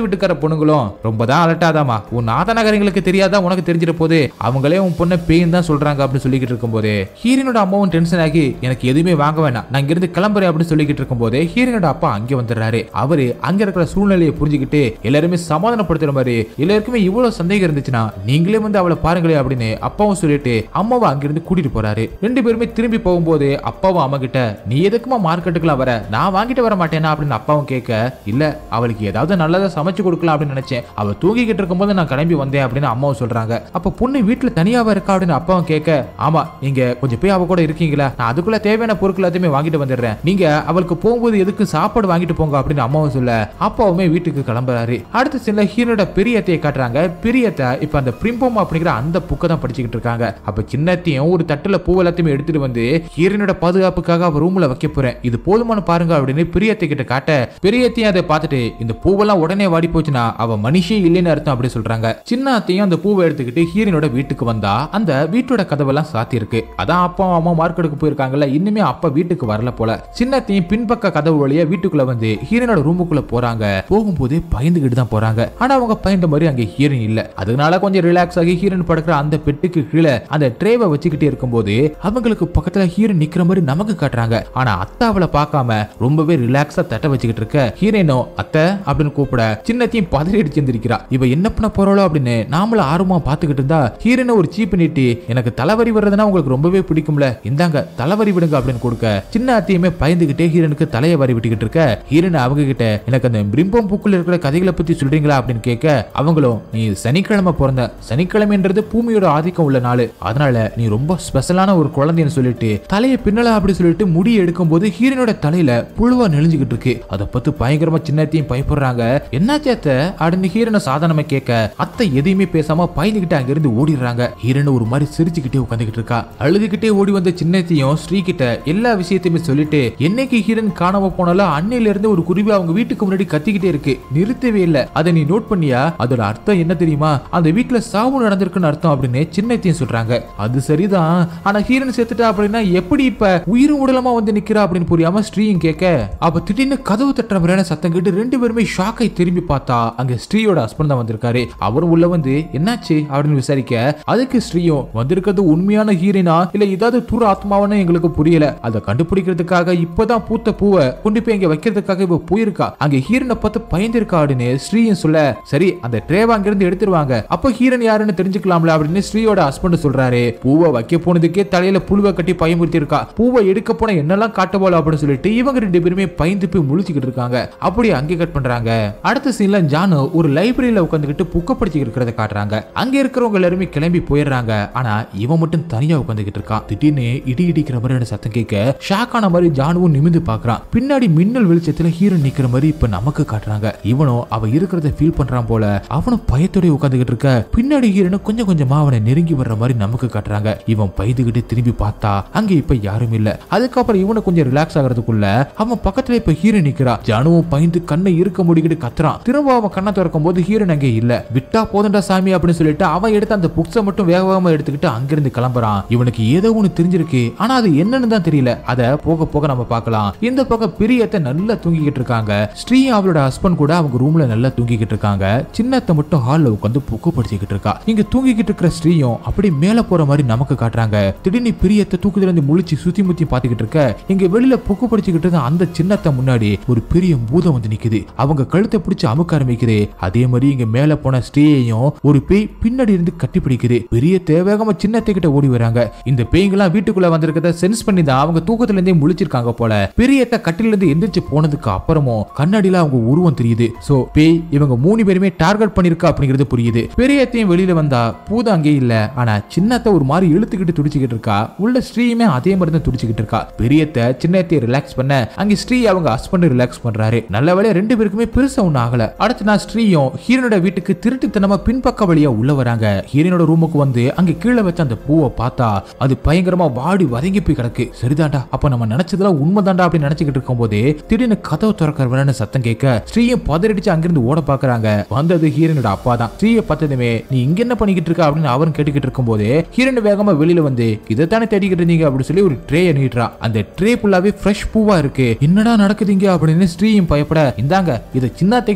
பொண்ணுங்களும் ரொம்ப தான் அலட்டாதாமா, உன் நாதநகரங்களுக்கு தெரியாதா, உனக்கு தெரிஞ்சிட போது, அவங்களே உன் பொண்ணை பேயின் தான் சொல்றாங்க அப்படின்னு சொல்லிக்கிட்டு இருக்கும்போது ஹீரோனோட அம்மாவும் டென்ஷன் ஆகி எனக்கு எதுவுமே வாங்க வேணாம், நான் இங்கிருந்து கிளம்புறேன் அப்படின்னு சொல்லிக்கிட்டு இருக்கும்போது ஹீரோனோட அப்பா அங்கே வந்துடுறாரு. அவரு அங்க இருக்கிற சூழ்நிலையை புரிஞ்சுக்கிட்டு எல்லாருமே சமாதானப்படுத்துற மாதிரி, எல்லாருக்குமே இவ்வளவு சந்தேகம் இருந்துச்சுன்னா நீங்களே வந்து அவளை பாருங்களே அப்படின்னு அப்பாவும் சொல்லிட்டு அம்மாவை அங்கிருந்து கூட்டிட்டு போறாரு. ரெண்டு பேருமே திரும்பி போகும்போது அப்பாவும் அம்மா கிட்ட நீ எதுக்குமா மார்க்கெட்டுக்குலாம் வர, நான் வாங்கிட்டு வர மாட்டேனா அப்படின்னு அப்பாவும் கேட்க, இல்ல அவளுக்கு ஏதாவது நல்லதா சமைச்சு கொடுக்கலாம் அப்படின்னு நினைச்சேன், அவ தூங்கிக்கிட்டு இருக்கும்போது நான் கிளம்பி வந்தேன் அப்படின்னு அம்மாவும் சொல்றாங்க. அப்ப பொண்ணு வீட்டுல தனியாவா இருக்கா அப்படின்னு அப்பாவும் கேட்க, ஆமா நீங்க கொஞ்சம் போய் அவ கூட இருக்கீங்களா, நான் அதுக்குள்ள தேவையான பொருட்கள் எல்லாத்தையுமே வாங்கிட்டு வந்துடுறேன், நீங்க அவளுக்கு போகும்போது எதுக்கு சாப்பாடு வாங்கிட்டு போங்க அப்படின்னு அம்மாவும் சொல்ல அப்பாவுமே வீட்டுக்கு கிளம்புறாரு. அடுத்த சீன்ல ஹீரோட பெரியத்தையை காட்டுறாங்க. பெரியத்தை இப்ப அந்த பிரிம்போம் அப்படிங்கிற அந்த புக்கை தான் படிச்சுக்கிட்டு இருக்காங்க. அப்ப சின்னத்தையும் ஒரு தட்டுல பூ எல்லாத்தையுமே எடுத்துட்டு வந்து ஹீரோனோட பாதுகாப்புக்காக அவ ரூம்ல வைக்க போறேன், இது போதுமான பாருங்க அப்படின்னு பெரியத்தை கிட்ட காட்ட, பெரியத்தையும் அதை பார்த்துட்டு இந்த பூவெல்லாம் உடனே வாடி போச்சுன்னா அவ மனுஷே இல்லைன்னு அர்த்தம் அப்படி சொல்றாங்க. சின்னத்தையும் அந்த பூவை எடுத்துக்கிட்டு ஹீரோனோட வீட்டுக்கு வந்தா அந்த வீட்டோட கதவெல்லாம் சாத்தி இருக்கு. அதான் அப்பா அம்மா மார்க்கெட்டுக்கு போயிருக்காங்கல்ல, இன்னுமே அப்பா வீட்டுக்கு வரல போல. சின்னத்தையும் பின்பக்க கதவு வழியா வீட்டுக்குள்ள வந்து ஹீரோனோட ரூமுக்குள்ள போறாங்க. போகும்போதே பயந்துகிட்டு தான் போறாங்க. ஆனா அவங்க பயந்த மாதிரி அங்க ஹீரோன் இல்ல. அதனால கொஞ்சம் ரிலாக்ஸ் ஆகி ஹீரோன் படுக்கிற அந்த பெட்டுக்கு கீழே அந்த ட்ரேவை வச்சுக்கிட்டே இருக்கும்போது அவங்களுக்கு பக்கத்துல ஹீரோன் நிக்கிற மாதிரி நமக்கு காட்டுறாங்க. ஆனா அத்தை அவளை பார்க்காம ரொம்பவே ரிலாக்ஸா தட்ட வச்சுக்கிட்டு இருக்க ஹீரோனோ அத்தை அப்படின்னு கூப்பிட சின்னத்தையும் பதறி அடிச்சு எந்திரிக்கிறா. இவ என்ன பண்ண போறாளோ அப்படின்னு நாமள ஆர்வமா பாத்துக்கிட்டு இருந்தா ஹீரோனை ஒரு சீப் நீட்டி, எனக்கு தலைவரி வர்றதுன்னா உங்களுக்கு ரொம்பவே பிடிக்கும்ல, இந்தாங்க தலைவரி விடுங்க அப்படின்னு கொடுக்க சின்ன அத்தையுமே பயந்துகிட்டே ஹீரோனுக்கு தலையை வரி விட்டுக்கிட்டு இருக்க ஹீரோன் அவங்க கிட்ட எனக்கு அந்த பிரிம்பம் பூக்குள்ள இருக்கிற கதைகளை பத்தி சொல்றீங்களா அப்படின்னு கேட்க அவங்களும் நீ சனிக்கிழமை பிறந்த, சனிக்கிழமைன்றது பூமியோட ஆதிக்கம் உள்ள நாள், அதனால நீ ரொம்ப ஸ்பெஷலான ஒரு குழந்தைன்னு சொல்லிட்டு தலையை பின்னலா அப்படி சொல்லிட்டு முடி எடுக்கும் போது ஹீரோனோட தலையில புழுவா நெளிஞ்சுக்கிட்டு இருக்கு. அதை பத்தி பயங்கரமா சின்னத்தையும் பயப்படுறாங்க. என்னாச்சு அத்தை அப்படின்னு ஹீரோனை சாதாரணமா கேட்க அத்தை எதையுமே பேசாம பயந்துகிட்டு அங்க இருந்து ஓடிடுறாங்க. ஹீரோன் ஒரு மாதிரி சிரிச்சுக்கிட்டே உட்காந்துக்கிட்டு இருக்கா. அழுதுகிட்டே ஓடி வந்த சின்னத்தையும் ஸ்ரீ கிட்ட எல்லா விஷயத்தையுமே சொல்லிட்டு என்னைக்கு ஹீரோன் காணாம போனாலும் அன்னையில இருந்து ஒரு குருவி அவங்க வீட்டுக்கு முன்னாடி கத்திக்கிட்டே இருக்கு, நிறுத்தவே இல்ல, அதை நீ நோட் பண்ணியா, அதோட அர்த்தம் என்ன தெரியுமா, அந்த வீட்டுல சாவு நடந்திருக்குன்னு அர்த்தம் அப்படின்னு சின்னத்தையும் சொல்றாங்க. அது சரிதான், ஆனா ஹீரோன் செத்துட்டா அப்படின்னா எப்படி இப்ப உயிரும் உடலமா வந்து நிக்கிறா அப்படின்னு புரியாம ஸ்ரீயும் கேட்க அப்ப திடீர்னு கதவு தட்டுற மாதிரியான சத்தம் கேட்டு ரெண்டு பேருமே ஷாக்கை திரும்பி பார்த்தா அங்க ஸ்ரீயோட ஹஸ்பண்ட் தான் வந்திருக்காரு. அவரும் உள்ள வந்து என்னாச்சு அப்படின்னு விசாரிக்க அதுக்கு ஸ்ரீயும் வந்திருக்கிறது உண்மையான ஹீரோனா இல்ல ஏதாவது துரு ஆத்மாவானு எங்களுக்கு புரியல, அதை கண்டுபிடிக்கிறதுக்காக இப்பதான் பூத்த பூவை கொண்டு போய் அங்க வைக்கிறதுக்காக இவ போயிருக்கா, அங்க ஹீரோனை பார்த்து பயந்திருக்கா அப்படின்னு ஸ்ரீயும் சொல்ல சரி அந்த ட்ரேவை அங்கிருந்து எடுத்துருவாங்க, அப்ப ஹீரோன் யாருன்னு தெரிஞ்சுக்கலாம்ல அப்படின்னு ஸ்ரீயோட ஹஸ்பண்ட் சொல்றாரு. பூவை வைக்க போனதுக்கே தலையில புழுவை கட்டி பயமுறுத்தி இருக்கா, பூவை எடுக்க போன என்னெல்லாம் காட்ட போல அப்படின்னு சொல்லிட்டு இவங்க ரெண்டு பேருமே பயந்து போய் முழிச்சுக்கிட்டு இருக்காங்க. அப்படியே அங்கே கட் பண்றாங்க. அடுத்த சீன்ல ஜானு ஒரு லைப்ரரியில உட்காந்துக்கிட்டு புக்க படிச்சுக்கிட்டு இருக்கிறத காட்டுறாங்க. அங்க இருக்கிறவங்க எல்லாருமே கிளம்பி போயிடுறாங்க. ஆனா இவன் மட்டும் தனியா உட்காந்துக்கிட்டு இருக்கான். திடீர்னு இடி இடிக்கிற மாதிரி சத்தம் கேட்க ஷாக் ஆன மாதிரி ஜானுவும் நிமிந்து பாக்குறான். பின்னாடி மின்னல் வெளிச்சத்துல ஹீரோ நிக்கிற மாதிரி இப்ப நமக்கு காட்டுறாங்க. இவனும் அவ இருக்கிறத ஃபீல் பண்றான் போல. அவனும் பயத்தோட உட்காந்துக்கிட்டு இருக்க பின்னாடி ஹீரோனும் கொஞ்சம் கொஞ்சமா அவனை நெருங்கி வர்ற மாதிரி நமக்கு காட்டுறாங்க. இவன் பயந்துகிட்டு திரும்பி பார்த்தா அங்க இப்ப யாரும் இல்ல. அதுக்கப்புறம் இவனை கொஞ்சம் ரிலாக்ஸ் ஆகிறதுக்குள்ள அவன் பக்கத்துல இப்ப ஹீரோ நிக்கிறா. ஜானுவும் பயந்து கண்ணை இருக்க முடிக்கிட்டு கத்துறான். திரும்ப அவன் கண்ணை திறக்கும் போது ஹீரோன் அங்கே இல்ல. விட்டா போதண்டா சாமி அப்படின்னு சொல்லிட்டு அவன் எடுத்து அந்த புக்ஸை மட்டும் வேகமா எடுத்துக்கிட்டு அங்கிருந்து கிளம்புறான். இவனுக்கு ஏதோ ஒண்ணு தெரிஞ்சிருக்கு, ஆனா அது என்னன்னு தான் தெரியல. அத போக போக நம்ம பார்க்கலாம். இந்த பக்கம் பிரியத்தை நல்லா தூங்கிக்கிட்டு இருக்காங்க. ஸ்ரீ அவளோட ஹஸ்பண்ட் கூட அவங்க ரூம்ல நல்லா தூங்கிக்கிட்டு இருக்காங்க. சின்னத்தை மட்டும் ஹால்ல உட்காந்து புக்கு படிச்சுக்கிட்டு இருக்கா. இங்க தூங்கிக்கிட்டு இருக்கிற ஸ்ரீயும் அப்படி மேல போற மாதிரி நமக்கு காட்டுறாங்க. திடீர்னு பிரியத்தை தூக்கத்துல இருந்து முழிச்சு சுத்தி முத்தி பாத்துக்கிட்டு இருக்க இங்க வெளியில புக்கு படிச்சுக்கிட்டு இருந்த அந்த சின்னத்தை முன்னாடி ஒரு பெரிய பூதம் வந்து நிக்குது. அவங்க கழுத்தை பிடிச்சு அமுக்க ஆரம்பிக்குது. அதே மாதிரி இங்க மேல போன ஸ்ரீயையும் ஒரு பேய் பின்னாடி இருந்து கட்டி பிடிக்குது. பெரிய தேவேகமா சின்னத்தை கிட்ட ஓடி வராங்க. இந்த பேய்கெல்லாம் வீட்டுக்குள்ள வந்திருக்கிறத சென்ஸ் பண்ணி தான் அவங்க தூக்கத்துல இருந்தே முழிச்சிருக்காங்க போல. பெரியத்த கட்டில இருந்து எந்திரிச்சு போனதுக்கு அப்புறமும் கண்ணாடியில அவங்க உருவம் தெரியுது. சோ பேய் இவங்க 3 பேருமே டார்கெட் பண்ணிருக்கா அப்படிங்கிறது புரியுது. பெரியத்தையும் வெளியில வந்தா பூதம் அங்கே இல்ல. ஆனா சின்னத்தை ஒரு மாதிரி இழுத்துக்கிட்டு துடிச்சுக்கிட்டு இருக்கா. உள்ள ஸ்ரீயுமே அதே மாதிரி தான் துடிச்சுக்கிட்டு இருக்கா. பெரியத்தை சின்னத்தை ரிலாக்ஸ் பண்ண அங்க ஸ்ரீ அவங்க ஹஸ்பண்ட் ரிலாக்ஸ் பண்றாரு. நல்ல வேளை 2 பேருக்குமே பெருசா ஒண்ணு ஆகல. அடுத்து நான் ஸ்ரீயும் ஹீரோனோட வீட்டுக்கு திருட்டுத்தனமா பின்பக்க வழியா உள்ள வராங்க. ஹீரோனோட ரூமுக்கு வந்து அங்க கீழே வச்ச அந்த பூவை பார்த்தா அது பயங்கரமா வாடி வதங்கி போய் கிடக்கு. சரிதாண்டா, அப்ப நம்ம நினைச்சதெல்லாம் உண்மைதாண்டா அப்படின்னு நினைச்சுக்கிட்டு இருக்கும் போதே திடீர்னு கதவு திறக்கிறவன சத்தம் கேட்க ஸ்ரீயும் பதறடிச்சு அங்கிருந்து ஓட பாக்குறாங்க. வந்தது ஹீரோனோட அப்பா தான். ஸ்ரீயை பார்த்ததுமே நீ இங்க என்ன பண்ணிக்கிட்டு இருக்க அப்படின்னு அவன் கேட்டுக்கிட்டு இருக்கும் போதே ஹீரோன் வேகமா வெளியில வந்து இதைத்தானே தேடிக்கிட்டு இருந்தீங்க அப்படின்னு சொல்லி ஒரு ட்ரேயை நீட்டுறா. அந்த ட்ரே ஃபுல்லாவே ஃப்ரெஷ் பூவா இருக்கு. என்னடா நடக்குதுங்க அப்படின்னு ஸ்ரீயும் பயப்பட இந்தாங்க இதை சின்னத்தை கிட்ட கொடுங்க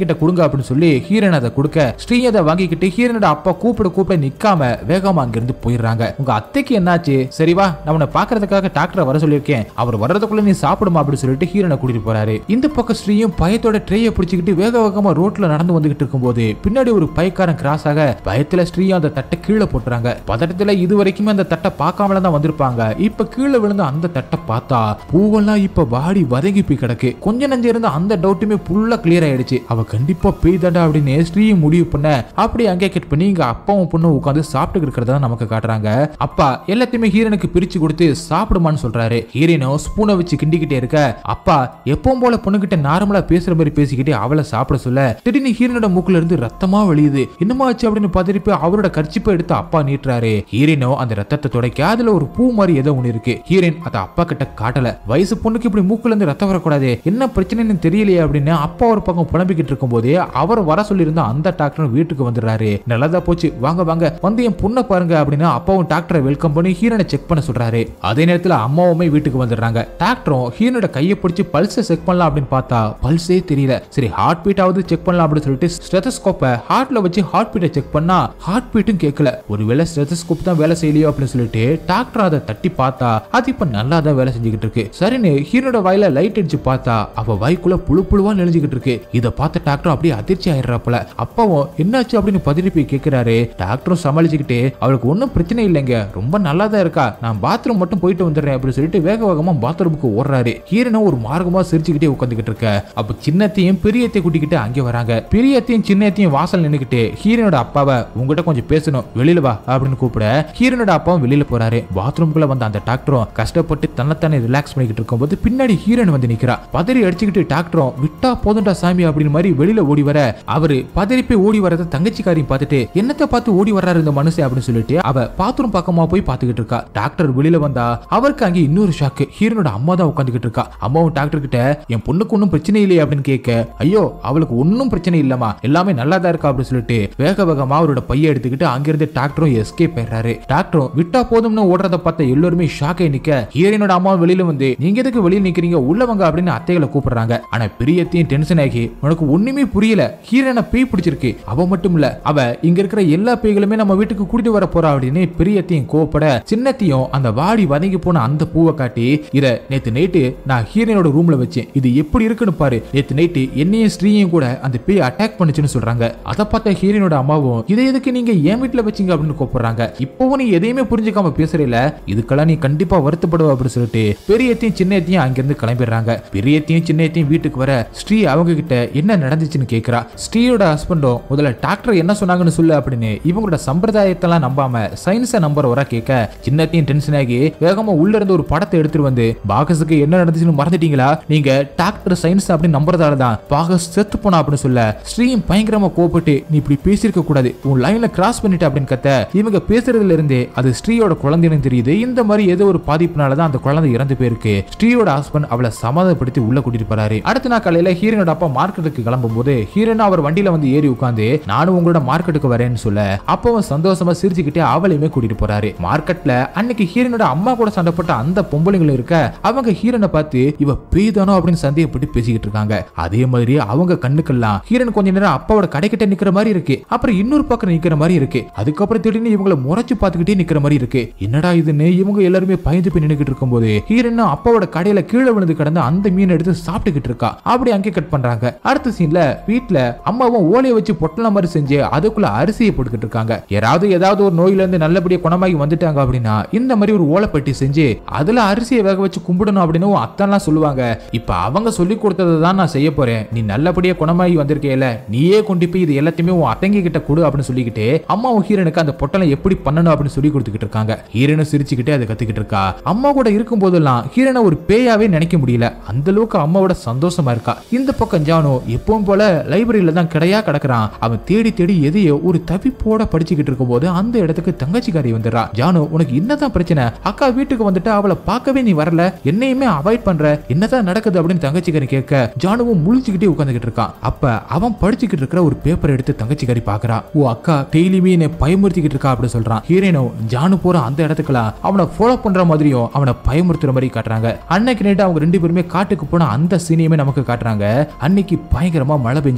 அப்படின்னு சொல்லி ஹீரோயின் அதை கொடுக்க ஸ்ரீ அதை வாங்கிக்கிட்டு ஹீரோனோட அப்பா கூப்பிட நிக்காம வேகமா அங்கிருந்து போயிடுறாங்க. உங்க அத்தைக்கு என்னாச்சு? சரிவா, நான் உன்னை பாக்குறதுக்காக டாக்டரை வர சொல்லியிருக்கேன், அவர் வர்றதுக்குள்ள நீ சாப்பிடுமா அப்படின்னு சொல்லிட்டு ஹீரோனை கூட்டிட்டு போறாரு. இந்த பக்கம் ஸ்ரீயும் பயத்தோட ட்ரேயை பிடிச்சிக்கிட்டு வேகமா ரோட்ல நடந்து வந்துகிட்டு இருக்கும்போது பின்னாடி ஒரு பைக்காரன் கிராஸ் ஆக பயத்துல ஸ்ரீயும் அந்த தட்டை கீழே போட்டுறாங்க. பதட்டத்துல இது வரைக்குமே அந்த தட்டை பார்க்காமல தான் வந்திருப்பாங்க. இப்ப கீழே விழுந்த அந்த தட்டை பார்த்தா பூவெல்லாம் இப்ப வாடி வதங்கி போய் கிடக்கு. கொஞ்ச நஞ்சு இருந்த அந்த டவுட்டுமே ஃபுல்லா கிளியர் ஆயிடுச்சு. அவ கண்டிப்பா பெய்தாண்டா அப்படின்னு ஸ்ரீயும் முடிவு பண்ண அப்படி அங்கே கட் பண்ணி இங்க அப்பாவும் பொண்ணும் உட்காந்து சாப்பிட்டு இருக்கிறதா நமக்கு காட்டுறாங்க. அப்பா எல்லாத்தையுமே ஹீரோனுக்கு பிரிச்சு கொடுத்து சாப்பிடுமான்னு சொல்றாரு. ஹீரோனும் ஸ்பூனை வச்சு கிண்டிக்கிட்டே இருக்க அப்பா எப்பவும் போல பொண்ணுகிட்ட நார்மலா பேசுற மாதிரி பேசிக்கிட்டு அவளை சாப்பிட சொல்ல திடீர்னு ஹீரோனோட மூக்குல இருந்து ரத்தமா வெளியுது. என்னமா ஆச்சு அப்படின்னு பதறிப்ப அவரோட கர்ச்சிப்பை எடுத்து அப்பா நீட்டுறாரு. ஹீரோனோ அந்த ரத்தத்தை துடைக்க அதுல ஒரு பூ மாதிரி ஏதோ ஒண்ணு இருக்கு. ஹீரோயின் அதை அப்பா கிட்ட காட்டல. வயசு பொண்ணுக்கு இப்படி மூக்குல இருந்து ரத்தம் வரக்கூடாது, என்ன பிரச்சனைன்னு தெரியலையே அப்படின்னு அப்பா ஒரு பக்கம் புலம்பிக்கிட்டு இருக்கும் போதே அவர் வர சொல்லியிருந்த அந்த டாக்டர் வீட்டுக்கு வந்துடுறாரு. நல்லதா போச்சு, வாங்க வாங்க வந்து என் பொண்ணை பாருங்க அப்படின்னு அப்பாவும் டாக்டரை வெல்கம் பண்ணி ஹீரோனை செக் பண்ண சொல்றாரு. அதே நேரத்தில் அம்மாவுமே வீட்டுக்கு வந்துடுறாங்க. டாக்டரும் ஹீரோனோட கையை பிடிச்சி பல்ஸை செக் பண்ணலாம் அப்படின்னு பார்த்தா பல்ஸே தெரியல. சரி ஹார்ட் பீட் ஆவது செக் பண்ணலாம் அப்படின்னு சொல்லிட்டு ஸ்டெத்தஸ்கோப்பை ஹார்ட்ல வச்சு ஹார்ட் பீட்டை செக் பண்ணா ஹார்ட் பீட்டும் கேட்கல. ஒருவேளை ஸ்டெத்தஸ்கோப் தான் வேலை செய்யலையோ அப்படின்னு சொல்லிட்டு டாக்டர் அதை தட்டி பார்த்தா அது இப்ப நல்லா தான் வேலை செஞ்சுக்கிட்டு இருக்கு. சரின்னு ஹீரோட வாயில லைட் அடிச்சு பார்த்தா அவ வாய்க்குள்ள புழு புழுவா நெளிஞ்சுக்கிட்டு இருக்கு. இதை பார்த்த டாக்டர் அப்படியே அதிர்ச்சி ஆயிடுறாப்புல. அப்பாவும் என்னாச்சு அப்படின்னு பதறி போய் கேட்கிறாரு. டாக்டரும் சமாளிச்சுக்கிட்டு அவளுக்கு ஒன்னும் பிரச்சனை இல்லைங்க, ரொம்ப நல்லா தான் இருக்கா, நான் பாத்ரூம் மட்டும் போயிட்டு வந்துடுறேன் அப்படின்னு சொல்லிட்டு வேகமா பாத்ரூமுக்கு ஓடுறாரு. ஹீரோனும் ஒரு மார்க்கமா சிரிச்சுக்கிட்டே உட்காந்துக்கிட்டு இருக்க. அப்ப சின்னத்தையும் பெரியத்தையும் கூட்டிக்கிட்டு அங்கே வராங்க. பெரியத்தையும் சின்னத்தையும் வாசல் நின்னுக்கிட்டு ஹீரோனோட அப்பாவை உங்ககிட்ட கொஞ்சம் பேசணும், வெளியில வா அப்படின்னு கூப்பிட ஹீரோனோட அப்பாவும் வெளியில போறாரு. பாத்ரூம்குள்ள வந்த அந்த டாக்டரும் கஷ்டப்பட்டு தன்னைத்தானே ரிலாக்ஸ் பண்ணிக்கிட்டு இருக்கும்போது பின்னாடி ஹீரோன் வந்து நிக்கிறா. பதறி அடிச்சுக்கிட்டு டாக்டரும் விட்டா போதுண்டா சாமி அப்படின்னு மாதிரி வெளியில ஓடி வர அவரு பதறி போய் ஓடி வரத தங்கச்சிக்காரையும் பார்த்துட்டு என்னத்தை பார்த்து ஓடி வர்றாரு இந்த மனுஷன் அப்படின்னு சொல்லிட்டு அவ பாத்ரூம் பக்கமா போய் பாத்துக்கிட்டு இருக்கா. டாக்டர் வெளியில வந்தா அவருக்கு அங்கே இன்னொரு ஷாக்கு. ஹீரோனோட அம்மா தான் உட்காந்துக்கிட்டு இருக்கா. அம்மாவும் டாக்டர் கிட்ட என் பொண்ணுக்கு ஒன்னும் பிரச்சனை இல்லையே அப்படின்னு கேட்க ஐயோ அவளுக்கு ஒன்னும் பிரச்சனை இல்லமா, எல்லாமே நல்லா தான் இருக்கா அப்படின்னு சொல்லிட்டு வேகமா அவரோட பைய எடுத்துக்கிட்டு அங்கிருந்து டாக்டரும் எஸ்கேப் ஆயிடுறாரு. டாக்டரும் விட்டா போதும்னு ஓடுறத பார்த்த எல்லாருமே ஷாக் ஆகி நிக்க ஹீரோனோட அம்மா வெளியில வந்து நீங்க எதுக்கு வெளியில நிக்கிறீங்க, உள்ள வாங்க அப்படின்னு அத்தைகளை கூப்பிடுறாங்க. ஆனா பெரியத்தையும் டென்ஷன் ஆகி உனக்கு ஒண்ணுமே புரியல, ஹீரோனை பேய் பிடிச்சிருக்கு, அவ மட்டும் இல்ல அவ இங்க இருக்கிற எல்லா பேய்களுமே நம்ம வீட்டுக்கு கூட்டிட்டு வர போறா அப்படின்னு பெரியத்தையும் கோவப்பட சின்னத்தையும் அந்த வாடி வதங்கி போன அந்த பூவை காட்டி இத நேத்து நைட்டு நான் ஹீரோனோட ரூம்ல வச்சேன், இது எப்படி இருக்குன்னு பாரு, நேத்து நைட்டு என்னையும் ஸ்ரீயையும் கூட அந்த பேய் அட்டாக் பண்ணுச்சுன்னு சொல்றாங்க. அதை பார்த்த ஹீரோனோட அம்மாவும் இதை எதுக்கு நீங்க என் வீட்டுல வச்சீங்க அப்படின்னு கூப்பிடுறாங்க. இப்பவும் நீ எதையுமே புரிஞ்சுக்காம பேசுறீல, இதுக்கெல்லாம் நீ கண்டிப்பா வருத்தப்படுவ அப்படின்னு சொல்லிட்டு பெரியத்தையும் சின்னத்தையும் அங்கிருந்து கிளம்பிடுறாங்க. பெரியத்தையும் சின்னத்தையும் வீட்டுக்கு வர ஸ்ரீ அவங்க கிட்ட என்ன நடந்துச்சுன்னு கேக்குறா. ஸ்ரீயோட ஹஸ்பண்டும் முதல்ல டாக்டர் என்ன சொன்னாங்கன்னு சொல்லு அப்படின்னு இவங்களோட சம்பிரதாயத்தெல்லாம் நம்பாம சயின்ஸை நம்பர் வர கேட்க சின்னத்தையும் டென்ஷன் ஆகி வேகமா உள்ள இருந்து ஒரு படத்தை எடுத்துட்டு வந்து பாகஸுக்கு என்ன நடந்துச்சுன்னு மறந்துட்டீங்களா, நீங்க டாக்டர் சயின்ஸ் அப்படின்னு நம்புறதால தான் பாகஸ் செத்து போனா அப்படின்னு சொல்ல ஸ்ரீயும் பயங்கரமா கோபப்பட்டு நீ இப்படி பேசியிருக்க கூடாது, உன் லைன்ல கிராஸ் பண்ணிட்டு அப்படின்னு கத்த இவங்க பேசுறதுல இருந்தே அது ஸ்ரீயோட குழந்தைன்னு தெரியுது. இந்த மாதிரி ஏதோ ஒரு பாதிப்புனாலதான் அந்த குழந்தை இறந்து போயிருக்கு. ஸ்ரீயோட ஹஸ்பண்ட் அவளை சமாதானப்படுத்தி உள்ள கூட்டிட்டு போறாரு. அடுத்த நாள் காலையில ஹீரோனோட அப்பா மார்க்கெட்டுக்கு கிளம்பும் போது ஹீரோனா அவர் வண்டியில வந்து ஏறி உட்காந்து நானும் உங்களோட மார்க்கெட்டுக்கு வரேன்னு சொல்ல அப்பவும் சந்தோஷமா சிரிச்சுக்கிட்டே அவளையுமே கூட்டிட்டு போறாரு. மார்க்கெட்ல அன்னைக்கு ஹீரோனோட அம்மா கூட சண்டை போட்ட அந்த பொம்பளைங்களும் இருக்க அவங்க ஹீரோனை பார்த்து இவ பேய்தானோ அப்படின்னு சந்தேகப்பட்டு பேசிக்கிட்டு இருக்காங்க. அதே மாதிரி அவங்க கண்ணுக்கெல்லாம் ஹீரோன் கொஞ்ச நேரம் அப்பாவோட கடைக்கிட்ட நிக்கிற மாதிரி இருக்கு, அப்புறம் இன்னொரு பக்கம் நிக்கிற மாதிரி இருக்கு, அதுக்கப்புறம் திடீர்னு இவங்களை முறைச்சு பார்த்துக்கிட்டே நிக்கிற மாதிரி இருக்கு. என்னடா இதுன்னு இவங்க எல்லாருமே பயந்து போய் நின்னுக்கிட்டு இருக்கும்போது ஹீரோன் அப்பாவோட கடையில கீழே விழுந்து கிடந்த அந்த மீன் எடுத்து சாப்பிட்டுக்கிட்டு இருக்கா. அப்படி அங்கே கட் பண்றாங்க. அடுத்த சீன்ல வீட்டுல அம்மாவும் ஓலையை வச்சு பொட்டலம் மாதிரி செஞ்சு அதுக்குள்ள அரிசியை போட்டுக்கிட்டு இருக்காங்க. யாராவது ஏதாவது ஒரு நோயில இருந்து நல்லபடியா குணமாகி வந்துட்டாங்க அப்படின்னா இந்த மாதிரி ஒரு ஓலைப்பட்டி செஞ்சு அதுல அரிசியை வேக வச்சு கும்பிடணும் அப்படின்னு அத்தெல்லாம் சொல்லுவாங்க. இப்ப அவங்க சொல்லி கொடுத்ததை தான் நான் செய்ய போறேன், நீ நல்லபடியா குணமாகி வந்திருக்கேல, நீயே கொண்டு போய் இது எல்லாத்தையுமே உன் அத்தங்க கிட்ட கொடு அப்படின்னு சொல்லிக்கிட்டு அம்மாவும் ஹீரோனுக்கு அந்த பொட்டலம் எப்படி பண்ணணும் அப்படின்னு சொல்லி கொடுத்துக்கிட்டு இருக்காங்க. ஹீரோனும் சிரிச்சுக்கிட்டே அதை கத்துக்கிட்டு இருக்கா. அம்மா கூட இருக்கும் போதெல்லாம் ஹீரோனை ஒரு பேயாவே நினைக்க முடியல, அந்த அளவுக்கு அம்மாவோட சந்தோஷமா இருக்கா. இந்த பக்கம் ஜானு எப்பவும் போல லைப்ரரியில தான் கிடையா கிடக்குறான். அவன் தேடி தேடி எதையோ ஒரு தவிப்போட படிச்சுக்கிட்டு இருக்கும் போது அந்த இடத்துக்கு தங்கச்சிக்காரி வந்துடுறா. ஜானு உனக்கு என்னதான் பிரச்சனை, அக்கா வீட்டுக்கு வந்துட்டு அவளை பார்க்கவே நீ வரல, என்னையுமே அவாய்ட் பண்ற, என்னதான் நடக்குது அப்படின்னு தங்கச்சிக்காரி கேட்க ஜானுவும் முழிச்சுக்கிட்டே உட்காந்துக்கிட்டு இருக்கான். அப்ப அவன் படிச்சுக்கிட்டு இருக்கிற ஒரு பேப்பர் எடுத்து தங்கச்சிக்காரி பாக்குறா. ஓ அக்கா டெய்லியுமே என்னை பயமுறுத்திக்கிட்டு இருக்கா அப்படின்னு சொல்றான். ஹீரோனோ ஜானு போற அந்த இடத்துக்குலாம் அவனை ஃபாலோ பண்ற மாதிரியும் அவனை பயமுறுத்துற மாதிரி காட்டுறாங்க. அன்னைக்கு நைட்டு அவங்க ரெண்டு பேருமே காட்டுக்கு போன அந்த சீனையுமே நமக்கு காட்டுறாங்க. அன்னைக்கு பயங்கரமா மழை பெஞ்சிட்டு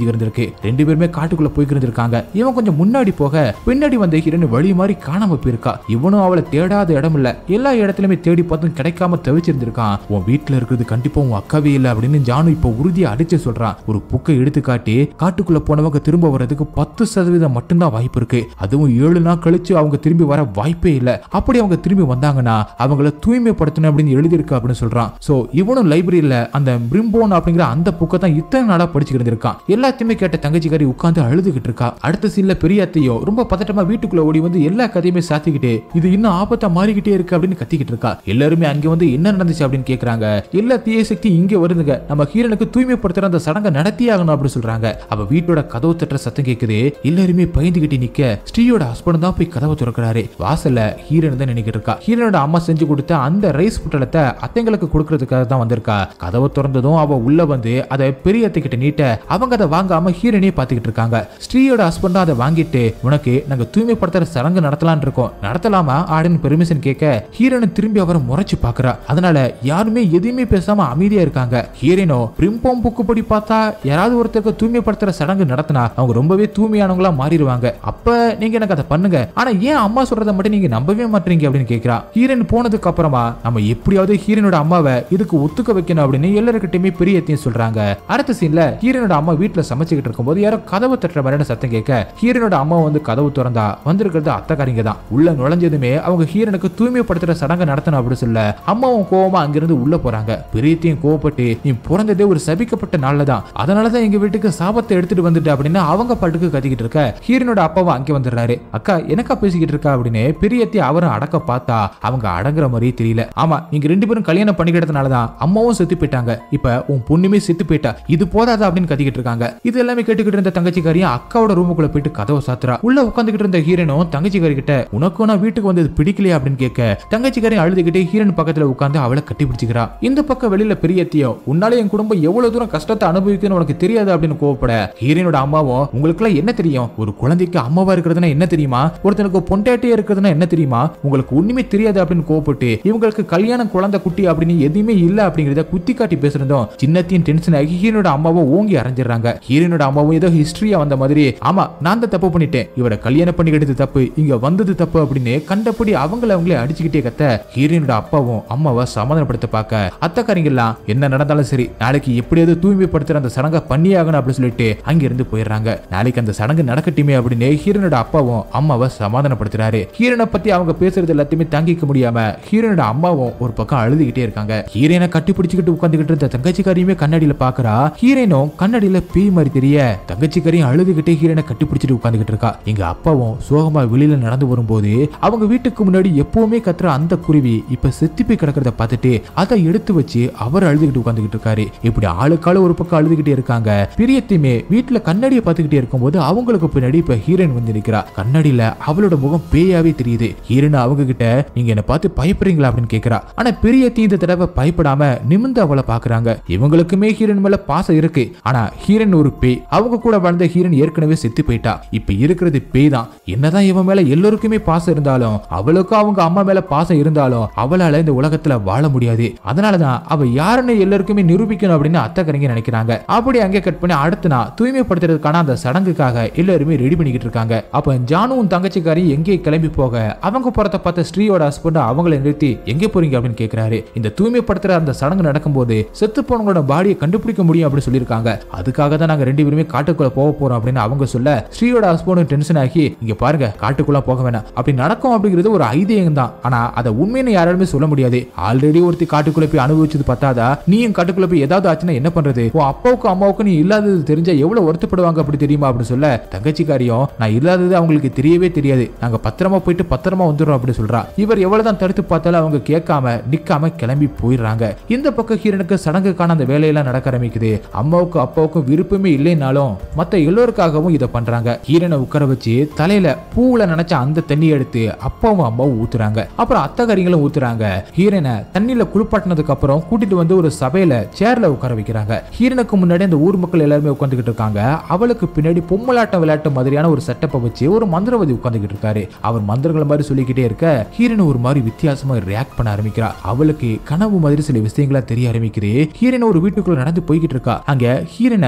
ஒளிஞ்சு இருந்திருக்கு. ரெண்டு பேருமே காட்டுக்குள்ள போய்க்கு இருந்திருக்காங்க. இவன் கொஞ்சம் முன்னாடி போக பின்னாடி வந்த ஹீரோயின் வழி மாதிரி காணாம போயிருக்கா. இவனும் அவளை தேடாத இடம் இல்ல, எல்லா இடத்துலயுமே தேடி பார்த்தும் கிடைக்காம தவிச்சிருந்திருக்கான். உன் வீட்டுல இருக்கிறது கண்டிப்பா உன் அக்காவே இல்ல அப்படின்னு ஜானு இப்ப உறுதியா அடிச்சு சொல்றான். ஒரு புக்கை எடுத்து காட்டி காட்டுக்குள்ள போனவங்க திரும்ப வர்றதுக்கு 10% மட்டும்தான் வாய்ப்பு இருக்கு. அதுவும் 7 நாள் கழிச்சு அவங்க திரும்பி வர வாய்ப்பே இல்ல. அப்படி அவங்க திரும்பி வந்தாங்கன்னா அவங்கள தூய்மைப்படுத்தணும் அப்படின்னு எழுதியிருக்கு அப்படின்னு சொல்றான். சோ இவனும் லைப்ரரியில அந்த பிரிம்போன் அப்படிங்கிற அந்த புக்கை தான் இத்தனை நாளா படிச்சுக்கிட்டு இருந்திருக்கான். எல்லாத்தையுமே கேட்ட தங்கச்சிக்காரி உட்கார்ந்து அழுதுகிட்டு இருக்கா. அடுத்த சீன்ல பெரிய அத்தையோ ரொம்ப பதட்டமா வீட்டுக்குள்ள ஓடி வந்து எல்லா கதையுமே சாத்திக்கிட்டு இது இன்னும் ஆபத்தா மாறிக்கிட்டே இருக்கு அப்படின்னு கத்திக்கிட்டு இருக்கா. எல்லாருமே அங்க வந்து என்ன நடந்துச்சு அப்படின்னு கேக்குறாங்க. எல்லா தீய சக்தி இங்க வருதுங்க, நம்ம ஹீரனுக்கு தூய்மைப்படுத்துற அந்த சடங்கை நடத்தி ஆகணும் அப்படின்னு சொல்றாங்க. அவ வீட்டோட கதவு தட்டுற சத்தம் கேக்குது. எல்லாருமே பயந்துகிட்டு நிக்க ஸ்ரீயோட ஹஸ்பண்ட் தான் போய் கதவை திறக்கிறாரு. வாசல்ல ஹீரன் தான் நினைக்கிட்டு இருக்கா. ஹீரனோட அம்மா செஞ்சு கொடுத்த அந்த ரைஸ் புட்டலத்தை அத்தைங்களுக்கு கொடுக்கறதுக்காக தான் வந்திருக்கா. கதவை திறந்ததும் அவ உள்ள வந்து அதை பெரிய அத்தை கிட்ட நீட்ட அவங்க அதை வாங்காம ஹீரனே பாத்துக்கிட்டு இருக்காங்க. ஸ்ரீயோட ஹஸ்பண்ட் அதை வாங்கிட்டு உனக்கு நாங்க தூய்மைப்படுத்துற சடங்கு நடத்தலான் இருக்கோம், நடத்தலாமா அப்படின்னு பெர்மிஷன் கேட்க ஹீரன் திரும்பி அவரை முறைச்சு பாக்குறா. அதனால யாருமே எதையுமே பேசாம அமைதியா இருக்காங்க. ஹீரனோ பிரிம்போம் புக்கு படி பார்த்தா யாராவது ஒருத்தருக்கு தூய்மைப்படுத்துற சடங்கு நடத்தினா அவங்க ரொம்பவே தூய்மையானவங்களா மாறிடுவாங்க. அப்ப நீங்க எனக்கு அதை பண்ணுங்க, ஆனா ஏன் அம்மா சொல்றதை மட்டும் நீங்க நம்பவே மாட்டீங்க அப்படின்னு கேக்குறா. ஹீரன் போனதுக்கு அப்புறமா நம்ம எப்படியாவது ஹீரனோட அம்மாவை இதுக்கு ஒத்துக்க வைக்கணும் அப்படின்னு எல்லாருக்கிட்டையுமே பெரிய எத்தையும் சொல்றாங்க. அடுத்த சீன்ல ஹீரனோட அம்மா வீட்டுல சமைச்சுக்கிட்டு இருக்கும்போது யாரோ கதவு தட்டுற மாதிரியான சத்தம் கேட்க ஹீரனோட அம்மா வந்து கதவு திறந்தா வந்திருக்கிறது அத்தைக்காரிங்க தான். உள்ள நுழைஞ்சதுமே அவங்க ஹீரனுக்கு தூய்மைப்படுத்துற சடங்கு நடத்தணும் அப்படின்னு சொல்ல அம்மாவும் கோவமா அங்கிருந்து உள்ள போறாங்க. பெரியத்தையும் கோவப்பட்டு நீ பிறந்ததே ஒரு சபிக்கப்பட்ட நாள்ல தான், அதனாலதான் எங்க வீட்டுக்கு சாபத்தை எடுத்துட்டு வந்துட்டு அப்படின்னு அவங்க பாட்டுக்கு கத்திக்கிட்டு இருக்க ஹீரனோட அப்பாவும் அங்கே வந்துடுறாரு. அக்கா எனக்கா பேசிக்கிட்டு இருக்கா அப்படின்னு பெரியத்தை அவரும் அடக்க பார்த்தா அவங்க அடங்குற மாதிரியே தெரியல. ஆமா நீங்க ரெண்டு பேரும் கல்யாணம் பண்ணிக்கிட்டதுனாலதான் அம்மாவும் செத்து போயிட்டாங்க, இப்ப உன் பொண்ணுமே செத்து போயிட்டா, இது போதாதா அப்படின்னு கத்திக்கிட்டு இருக்காங்க. இது எல்லாமே கேட்டுக்கிட்டு இருந்த தங்கச்சிக்காரியும் அக்காவோட ரூமுக்குள்ள போயிட்டு கதவை சாத்துறா. உள்ள உட்காந்துக்கிட்டு இருந்த ஹீரனும் தங்கச்சிக்காரி கிட்ட உனக்கும் நான் வீட்டுக்கு வந்தது பிடிக்கலையா அப்படின்னு கேட்க தங்கச்சிக்காரி அழுதுகிட்டே ஹீரன் பக்கத்துல உட்கார்ந்து அவளை கட்டி பிடிச்சிக்கிறா. இந்த பக்கம் வெளியில பெரியத்தையோ உன்னால என் குடும்பம் எவ்வளவு தூரம் கஷ்டத்தை அனுபவிக்கணும்னு உனக்கு தெரியாது அப்படின்னு கோவப்பட ஹீரனோட அம்மாவும் உங்களுக்கு எல்லாம் என்ன தெரியும், ஒரு குழந்தைக்கு அம்மாவா இருக்கிறதுனா என்ன தெரியுமா, ஒருத்தனுக்கு பொண்டாட்டியா இருக்கிறதுனா என்ன தெரியுமா, உங்களுக்கு ஒண்ணுமே தெரியாது அப்படின்னு கோவப்பட்டு இவங்களுக்கு கல்யாணம் குழந்தை குட்டி அப்படின்னு எதுவுமே இல்ல அப்படிங்கறத குத்தி காட்டி பேசுறதும் சின்னத்தின் டென்ஷன் ஆகி ஹீரனோட அம்மாவும் ஓங்கி அரைஞ்சிடறாங்க. ஹீரனோட அம்மாவும் ஏதோ ஹிஸ்டரியா வந்த மாதிரி ஆமா நான் தான் தப்பு பண்ணிட்டேன், இவரை கல்யாணம் பண்ணிக்கிட்டது தப்பு, இங்க வந்தது தப்பு அப்படின்னு கண்டபடி அவங்களே அடிச்சுக்கிட்டே கத்த ஹீரனோட அப்பாவும் அம்மாவை சமாதானப்படுத்த பார்க்க அத்தைக்காரிங்க எல்லாம் என்ன நடந்தாலும் சரி நாளைக்கு எப்படியாவது தூய்மைப்படுத்துற அந்த சடங்கை பண்ணியாகணும் அப்படின்னு சொல்லிட்டு அங்கிருந்து போயிடுறாங்க. நாளைக்கு அந்த சடங்கு நடக்கட்டுமே அப்படின்னு ஹீரனோட அப்பாவும் அம்மாவை சமாதானப்படுத்துறாரு. ஹீரனை பத்தி அவங்க பேசுறது எல்லாத்தையுமே தாங்கிக்க முடியாம ஹீரனோட அம்மாவும் ஒரு பக்கம் அழுதுகிட்டே இருக்காங்க. ஹீரனை கட்டி பிடிச்சுக்கிட்டு உட்காந்துக்கிட்டு இருந்த தங்கச்சிக்காரியுமே கண்ணாடியில பாக்குறா. ஹீரனும் கண்ணாடியில பேய் மாதிரி தெரிய தங்கச்சிக்காரியும் அழுதுகிட்டே ஹீரனை கட்டி பிடிச்சிட்டு உட்காந்துக்கிட்டு இருக்கா. எங்க அப்பாவும் சோகமா வெளியில நடந்து வரும்போது அவங்க வீட்டுக்கு முன்னாடி எப்பவுமே கத்துற அந்த குருவி இப்ப செத்து போய் கிடக்கிறத பார்த்துட்டு அதை எடுத்து வச்சு அவர் அழுதுகிட்டு உட்காந்துக்கிட்டு இருக்காரு. இப்படி ஆளுக்கால ஒரு பக்கம் அழுதுகிட்டே இருக்காங்க. பிரியத்தையுமே வீட்டுல கண்ணாடியை பார்த்துக்கிட்டே இருக்கும்போது அவங்களுக்கு பின்னாடி இப்ப ஹீரன் வந்து நிக்கிறா. கண்ணாடியில அவளோட முகம் பேயாவே தெரியுது. ஹீரன் அவங்க கிட்ட நீங்க என்ன பார்த்து பயப்படுறீங்களா அப்படின்னு கேக்குறா. ஆனா பிரியத்தி இந்த தடவை பயப்படாம நிமிந்து அவளை பாக்குறாங்க. இவங்களுக்குமே ஹீரன் மேல பாசம் இருக்கு. ஆனா ஹீரன் ஒரு பேய், அவங்க கூட வாழ்ந்த ஹீரன் ஏற்கனவே செத்து போயிட்டா. இப்ப இருக்கிறது பேய் தான். என்னதான் இவன் மேல எல்லோருக்குமே பாசம் இருந்தாலும் அவளுக்கும் அவங்க அம்மா மேல பாசம் இருந்தாலும் அவளால இந்த உலகத்துல வாழ முடியாது. அதனாலதான் அவ யாருன்னு எல்லாருக்குமே நிரூபிக்கணும் அப்படின்னு அத்தைக்காரிங்க நினைக்கிறாங்க. அப்படி அங்கே கட் பண்ணி அடுத்த நாள் தூய்மைப்படுத்துறதுக்கான அந்த சடங்குக்காக எல்லாருமே ரெடி பண்ணிக்கிட்டு இருக்காங்க. அப்ப ஜானுவும் தங்கச்சிக்காரி எங்கே கிளம்பி போக அவங்க போறத பார்த்த ஸ்ரீயோட ஹஸ்பண்ட் அவங்களை நிறுத்தி எங்கே போறீங்க அப்படின்னு கேட்கிறாரு. இந்த தூய்மைப்படுத்துற அந்த சடங்கு நடக்கும்போது செத்து போனவங்களோட பாடியை கண்டுபிடிக்க முடியும் அப்படின்னு சொல்லியிருக்காங்க. அதுக்காக தான் நாங்க ரெண்டு பேருமே காட்டுக்குள்ள போக போறோம் அப்படின்னு அவங்க சொல்ல ஸ்ரீயோட ஹஸ்பண்ட் டென்ஷன் ஆகி இங்க பாருங்க காட்டுக்குள்ள போக வேணாம், அப்படி நடக்கும் அப்படிங்கிறது ஒரு ஐதீகம் தான், ஆனா அதை உண்மையை யாராலுமே சொல்ல முடியாது. ஆல்ரெடி ஒருத்தி காட்டுக்குள்ள போய் அனுபவிச்சது பார்த்தாதா நீயும் காட்டுக்குள்ள போய் ஏதாவது ஆச்சுன்னா என்ன பண்றது, உன் அப்பாவுக்கும் அம்மாவுக்கும் நீ இல்லாதது தெரிஞ்சா எவ்வளவு வருத்தப்படுவாங்க அப்படி தெரியுமா அப்படின்னு சொல்ல தங்கச்சிக்காரியும் நான் இல்லாதது அவங்களுக்கு தெரியவே தெரியாது, நாங்க பத்திரமா போயிட்டு பத்திரமா வந்துடுறோம் அப்படின்னு சொல்றா. இவர் எவ்வளவுதான் தடுத்து பார்த்தாலும் அவங்க கேட்காம நிக்காம கிளம்பி போயிடுறாங்க. இந்த பக்கம் ஹீரனுக்கு சடங்குக்கான அந்த வேலையெல்லாம் நடக்க ஆரம்பிக்குது. அம்மாவுக்கும் அப்பாவுக்கும் விருப்பமே இல்லைனாலும் மத்த எல்லோருக்காகவும் இதை பண்றாங்க. ஹீரனை உட்கார வச்சு தலையில பூவுல நினைச்ச அந்த தண்ணி எடுத்து அப்பாவும் அம்மாவும் ஊத்துறாங்க. அப்புறம் அத்தைக்காரிங்களும் ஊத்துறாங்க. ஹீரனை தண்ணியில குளிப்பாட்டினதுக்கு அப்புறம் கூட்டிட்டு வந்து ஒரு சபையில சேர்ல உட்கார வைக்கிறாங்க. ஹீரனுக்கு முன்னாடி அந்த ஊர் மக்கள் எல்லாருமே உட்காந்துக்கிட்டு இருக்காங்க. அவளுக்கு பின்னாடி பொம்மலாட்டம் விளையாட்டு மாதிரியான ஒரு செட்டப்பை வச்சு ஒரு மந்திரவாதி உட்காந்துக்கிட்டு இருக்காரு. அவர் மந்திரங்கள் மாதிரி சொல்லிக்கிட்டே இருக்க ஹீரன் ஒரு மாதிரி வித்தியாசமா ரியாக்ட் பண்ண ஆரம்பிக்கிறா. அவளுக்கு கனவு மாதிரி சில விஷயங்களா தெரிய ஆரம்பிக்குது. ஹீரன் ஒரு வீட்டுக்குள்ள நடந்து போய்கிட்டு இருக்கா. அங்க ஹீரனை பல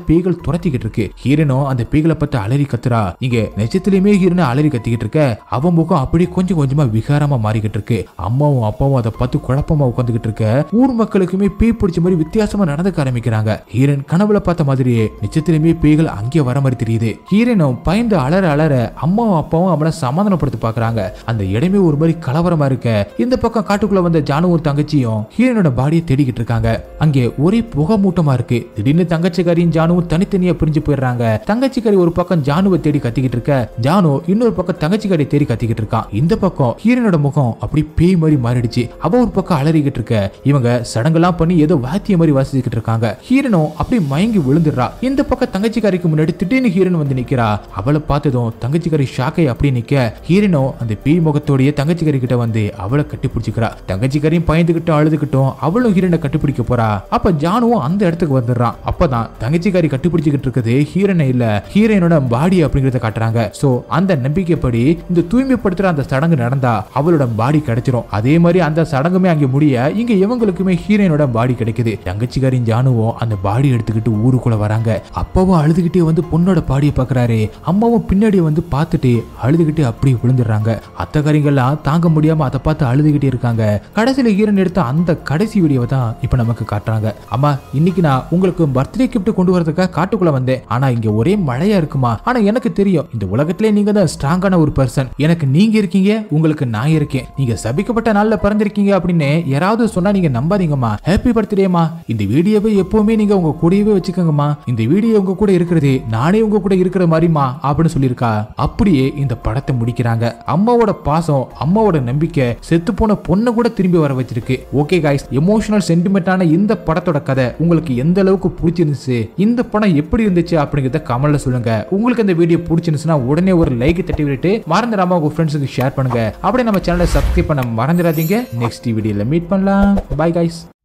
பேய்கள் துரத்திக்கிட்டு இருக்கு. ஹீரோனும் அந்த பேய்களை பத்தி அலறி கத்துறா. இங்க நிஜத்திலுமே ஹீரோனை அலறி கத்திக்கிட்டு இருக்க. அவன் முகம் அப்படியே கொஞ்சம் கொஞ்சமா விகாரமா மாறிக்கிட்டு இருக்கு. அம்மாவும் அப்பாவும் அதை பார்த்து குழப்பமா உட்காந்துக்கிட்டு இருக்க. ஊர் மக்களுக்குமே பேய் பிடிச்ச மாதிரி வித்தியாசமா நடந்துக்க ஆரம்பிக்கிறாங்க. ஹீரோன் கனவுல பார்த்த மாதிரியே நிஜத்திலுமே பேய்கள் அங்கே வர மாதிரி தெரியுது. ஹீரோனும் பயந்து அலற அலற அம்மாவும் அப்பாவும் அவளை சமாதானப்படுத்தி பாக்குறாங்க. அந்த இடமே ஒரு மாதிரி கலவரமா இருக்க. இந்த பக்கம் காட்டுக்குள்ள வந்த ஜானுவும் தங்கச்சியும் ஹீரோனோட பாடியை தேடிக்கிட்டு இருக்காங்க. அங்கே ஒரே புகை மூட்டமா இருக்கு. திடீர்னு தங்கச்சிக்காரியும் ஜானுவும் தனித்தனியா பிரிஞ்சு போயிடுறாங்க. தங்கச்சிக்காரி ஒரு பக்கம் ஜானுவை தேடி கத்திக்கிட்டு இருக்க. ஜானு இன்னொரு பக்கம் தங்கச்சிக்காரி தேடி கத்திக்கிட்டு இருக்கான். இந்த பக்கம் ஹீரோனோட முகம் அப்படி பேய் மாதிரி மாறிடுச்சு. அவ ஒரு பக்கம் அலறிக்கிட்டு இருக்க. இவங்க சடங்கெல்லாம் பண்ணி ஏதோ வாத்திய மாதிரி வாசிச்சுக்கிட்டு இருக்காங்க. ஹீரோனும் அப்படியே மயங்கி விழுந்துடுறா. இந்த பக்கம் தங்கச்சிக்காரிக்கு முன்னாடி திடீர்னு ஹீரோன் வந்து நிக்கிறா. அவளை பார்த்ததும் தங்கச்சிக்காரி ஷாக்கை அப்படியே நிக்க. ஹீரோனும் அந்த பேய் முகத்தோடைய தங்கச்சிக்காரி கிட்ட வந்து அவளை கட்டி பிடிச்சிக்கிறா. தங்கச்சிக்காரியும் பயந்துகிட்டும் அழுதுகிட்டும் அவளும் ஹீரோனை கட்டிப்பிடிக்க போறா. அப்ப ஜானுவும் அந்த இடத்துக்கு வந்துடுறான். அப்பதான் தங்கச்சிக்காரி கட்டிப்பிடிச்சுக்கிட்டு இருக்குது ஹீரோனை இல்ல, ஹீரோனோட பாடி அப்படிங்கறத காட்டுறாங்க. சோ அந்த நம்பிக்கைப்படி இந்த தூய்மைப்படுத்துற அந்த சடங்கு நடந்தா அவளோட பாடி கிடைச்சிரும். அதே மாதிரி அந்த சடங்குமே அங்க முடிய இங்க இவங்களுக்குமே ஹீரோனோட பாடி கிடைக்குது. தங்கச்சிக்காரின் ஜானுவும் அந்த பாடி எடுத்துக்கிட்டு ஊருக்குள்ள வராங்க. அப்பாவும் அழுதுகிட்டே வந்து பொண்ணோட பாடியை பாக்குறாரு. அம்மாவும் பின்னாடி வந்து பார்த்துட்டு அழுதுகிட்டே அப்படியே விழுந்துடுறாங்க. அத்தகாரிங்கெல்லாம் தாங்க முடியாம அதை பார்த்து அழுதுகிட்டே இருக்காங்க. கடைசியில ஹீரோன் எடுத்த அந்த கடைசி வீடியோவை தான் இப்ப நமக்கு காட்டுறாங்க. அம்மா, இன்னைக்கு நான் உங்களுக்கு பர்த்டே கிஃப்ட் கொண்டு வரதுக்காக காட்டுக்குள்ள வந்தேன். ஆனா இங்க ஒரே மழையா இருக்குமா. ஆனா எனக்கு தெரியும் இந்த உலகத்திலே நீங்க தான் ஸ்ட்ராங்கான ஒரு பர்சன். எனக்கு நீங்க இருக்கீங்க, உங்களுக்கு நான் இருக்கேன். நீங்க சபிக்கப்பட்ட நாள்ல பிறந்திருக்கீங்க அப்படின்னு யாராவது சொன்னா நீங்க நம்பாதீங்கம்மா. ஹாப்பி பர்த்டேமா. இந்த வீடியோவை எப்பவுமே நீங்க உங்க கூடவே வச்சுக்கோங்கம்மா. இந்த வீடியோ உங்க கூட இருக்கிறது நானே உங்க கூட இருக்கிற மாதிரிமா அப்படின்னு சொல்லியிருக்கா. அப்படியே இந்த படத்தை முடிக்கிறாங்க. அம்மாவோட பாசம், அம்மாவோட நம்பிக்கை செத்து போன பொண்ணை கூட திரும்பி வர வச்சிருக்கு. ஓகே காய்ஸ், எமோஷனல் சென்டிமெண்டான இந்த படத்தோட கதை உங்களுக்கு எந்த அளவுக்கு பிடிச்சிருந்துச்சு, இந்த படம் எப்படி இருந்துச்சு அப்படிங்கறத கமெண்ட்ல சொல்லுங்க. உங்களுக்கு இந்த வீடியோ பிடிச்சிருந்துச்சுன்னா உடனே ஒரு லைக் தட்டி விட்டு மறந்துடாம உங்க ஃப்ரெண்ட்ஸுக்கு ஷேர் பண்ணுங்க. அப்படியே நம்ம சேனலை சப்ஸ்கிரைப் பண்ண மறந்துடாதீங்க. நெக்ஸ்ட் வீடியோல மீட் பண்ணலாம். Bye guys.